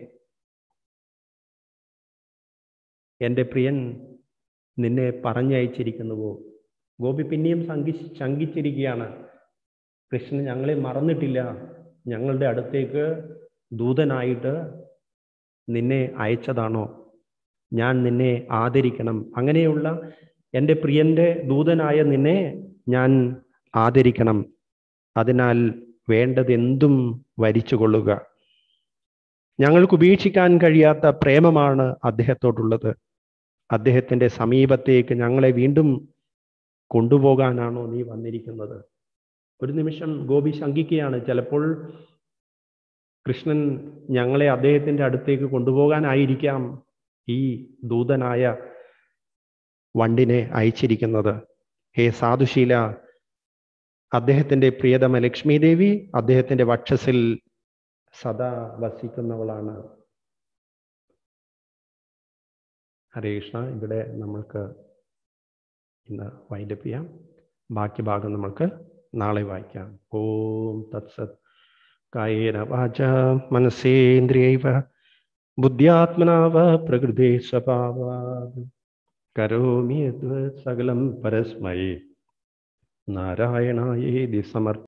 എൻ്റെ പ്രിയൻ നിന്നെ പറഞ്ഞയച്ചിരിക്കുന്നുവോ? ഗോപി പിന്നെയും ശങ്കിച്ചിരിക്കുകയാണ്. കൃഷ്ണൻ ഞങ്ങളെ മറന്നിട്ടില്ല, ഞങ്ങളുടെ അടുത്തേക്ക് ദൂതനായിട്ട് നിന്നെ അയച്ചതാണോ? ഞാൻ നിന്നെ ആദരിക്കണം. അങ്ങനെയുള്ള എൻ്റെ പ്രിയന്റെ ദൂതനായ നിന്നെ ഞാൻ ആദരിക്കണം. അതിനാൽ വേണ്ടതെന്തും വരിച്ചുകൊള്ളുക. ഞങ്ങൾക്ക് ഉപേക്ഷിക്കാൻ കഴിയാത്ത പ്രേമമാണ് അദ്ദേഹത്തോടുള്ളത്. അദ്ദേഹത്തിൻ്റെ സമീപത്തേക്ക് ഞങ്ങളെ വീണ്ടും കൊണ്ടുപോകാനാണോ നീ വന്നിരിക്കുന്നത്? ഒരു നിമിഷം ഗോപി ശങ്കിക്കുകയാണ്. ചിലപ്പോൾ കൃഷ്ണൻ ഞങ്ങളെ അദ്ദേഹത്തിൻ്റെ അടുത്തേക്ക് കൊണ്ടുപോകാനായിരിക്കാം ഈ ദൂതനായ വണ്ടിനെ അയച്ചിരിക്കുന്നത്. ഹേ സാധുശീല, അദ്ദേഹത്തിൻ്റെ പ്രിയതമ ലക്ഷ്മി ദേവി അദ്ദേഹത്തിൻ്റെ വക്ഷസിൽ സദാ വസിക്കുന്നവളാണ്. ഹരേ കൃഷ്ണ. ഇവിടെ നമ്മൾക്ക് ഇന്ന് വൈൻഡപ്പ് ചെയ്യാം. ബാക്കി ഭാഗം നമ്മൾക്ക് നാളെ വായിക്കാം. ഓം തത്സത്. കായേന വാചാ മനസേന്ദ്രിയൈവ ബുദ്ധ്യാത്മനാ വാ പ്രകൃതേ സ്വഭാവാത് കരോമി യദ്വത് സകലം പരസ്മൈ നാരായണായേതി സമർപ്പയാമി.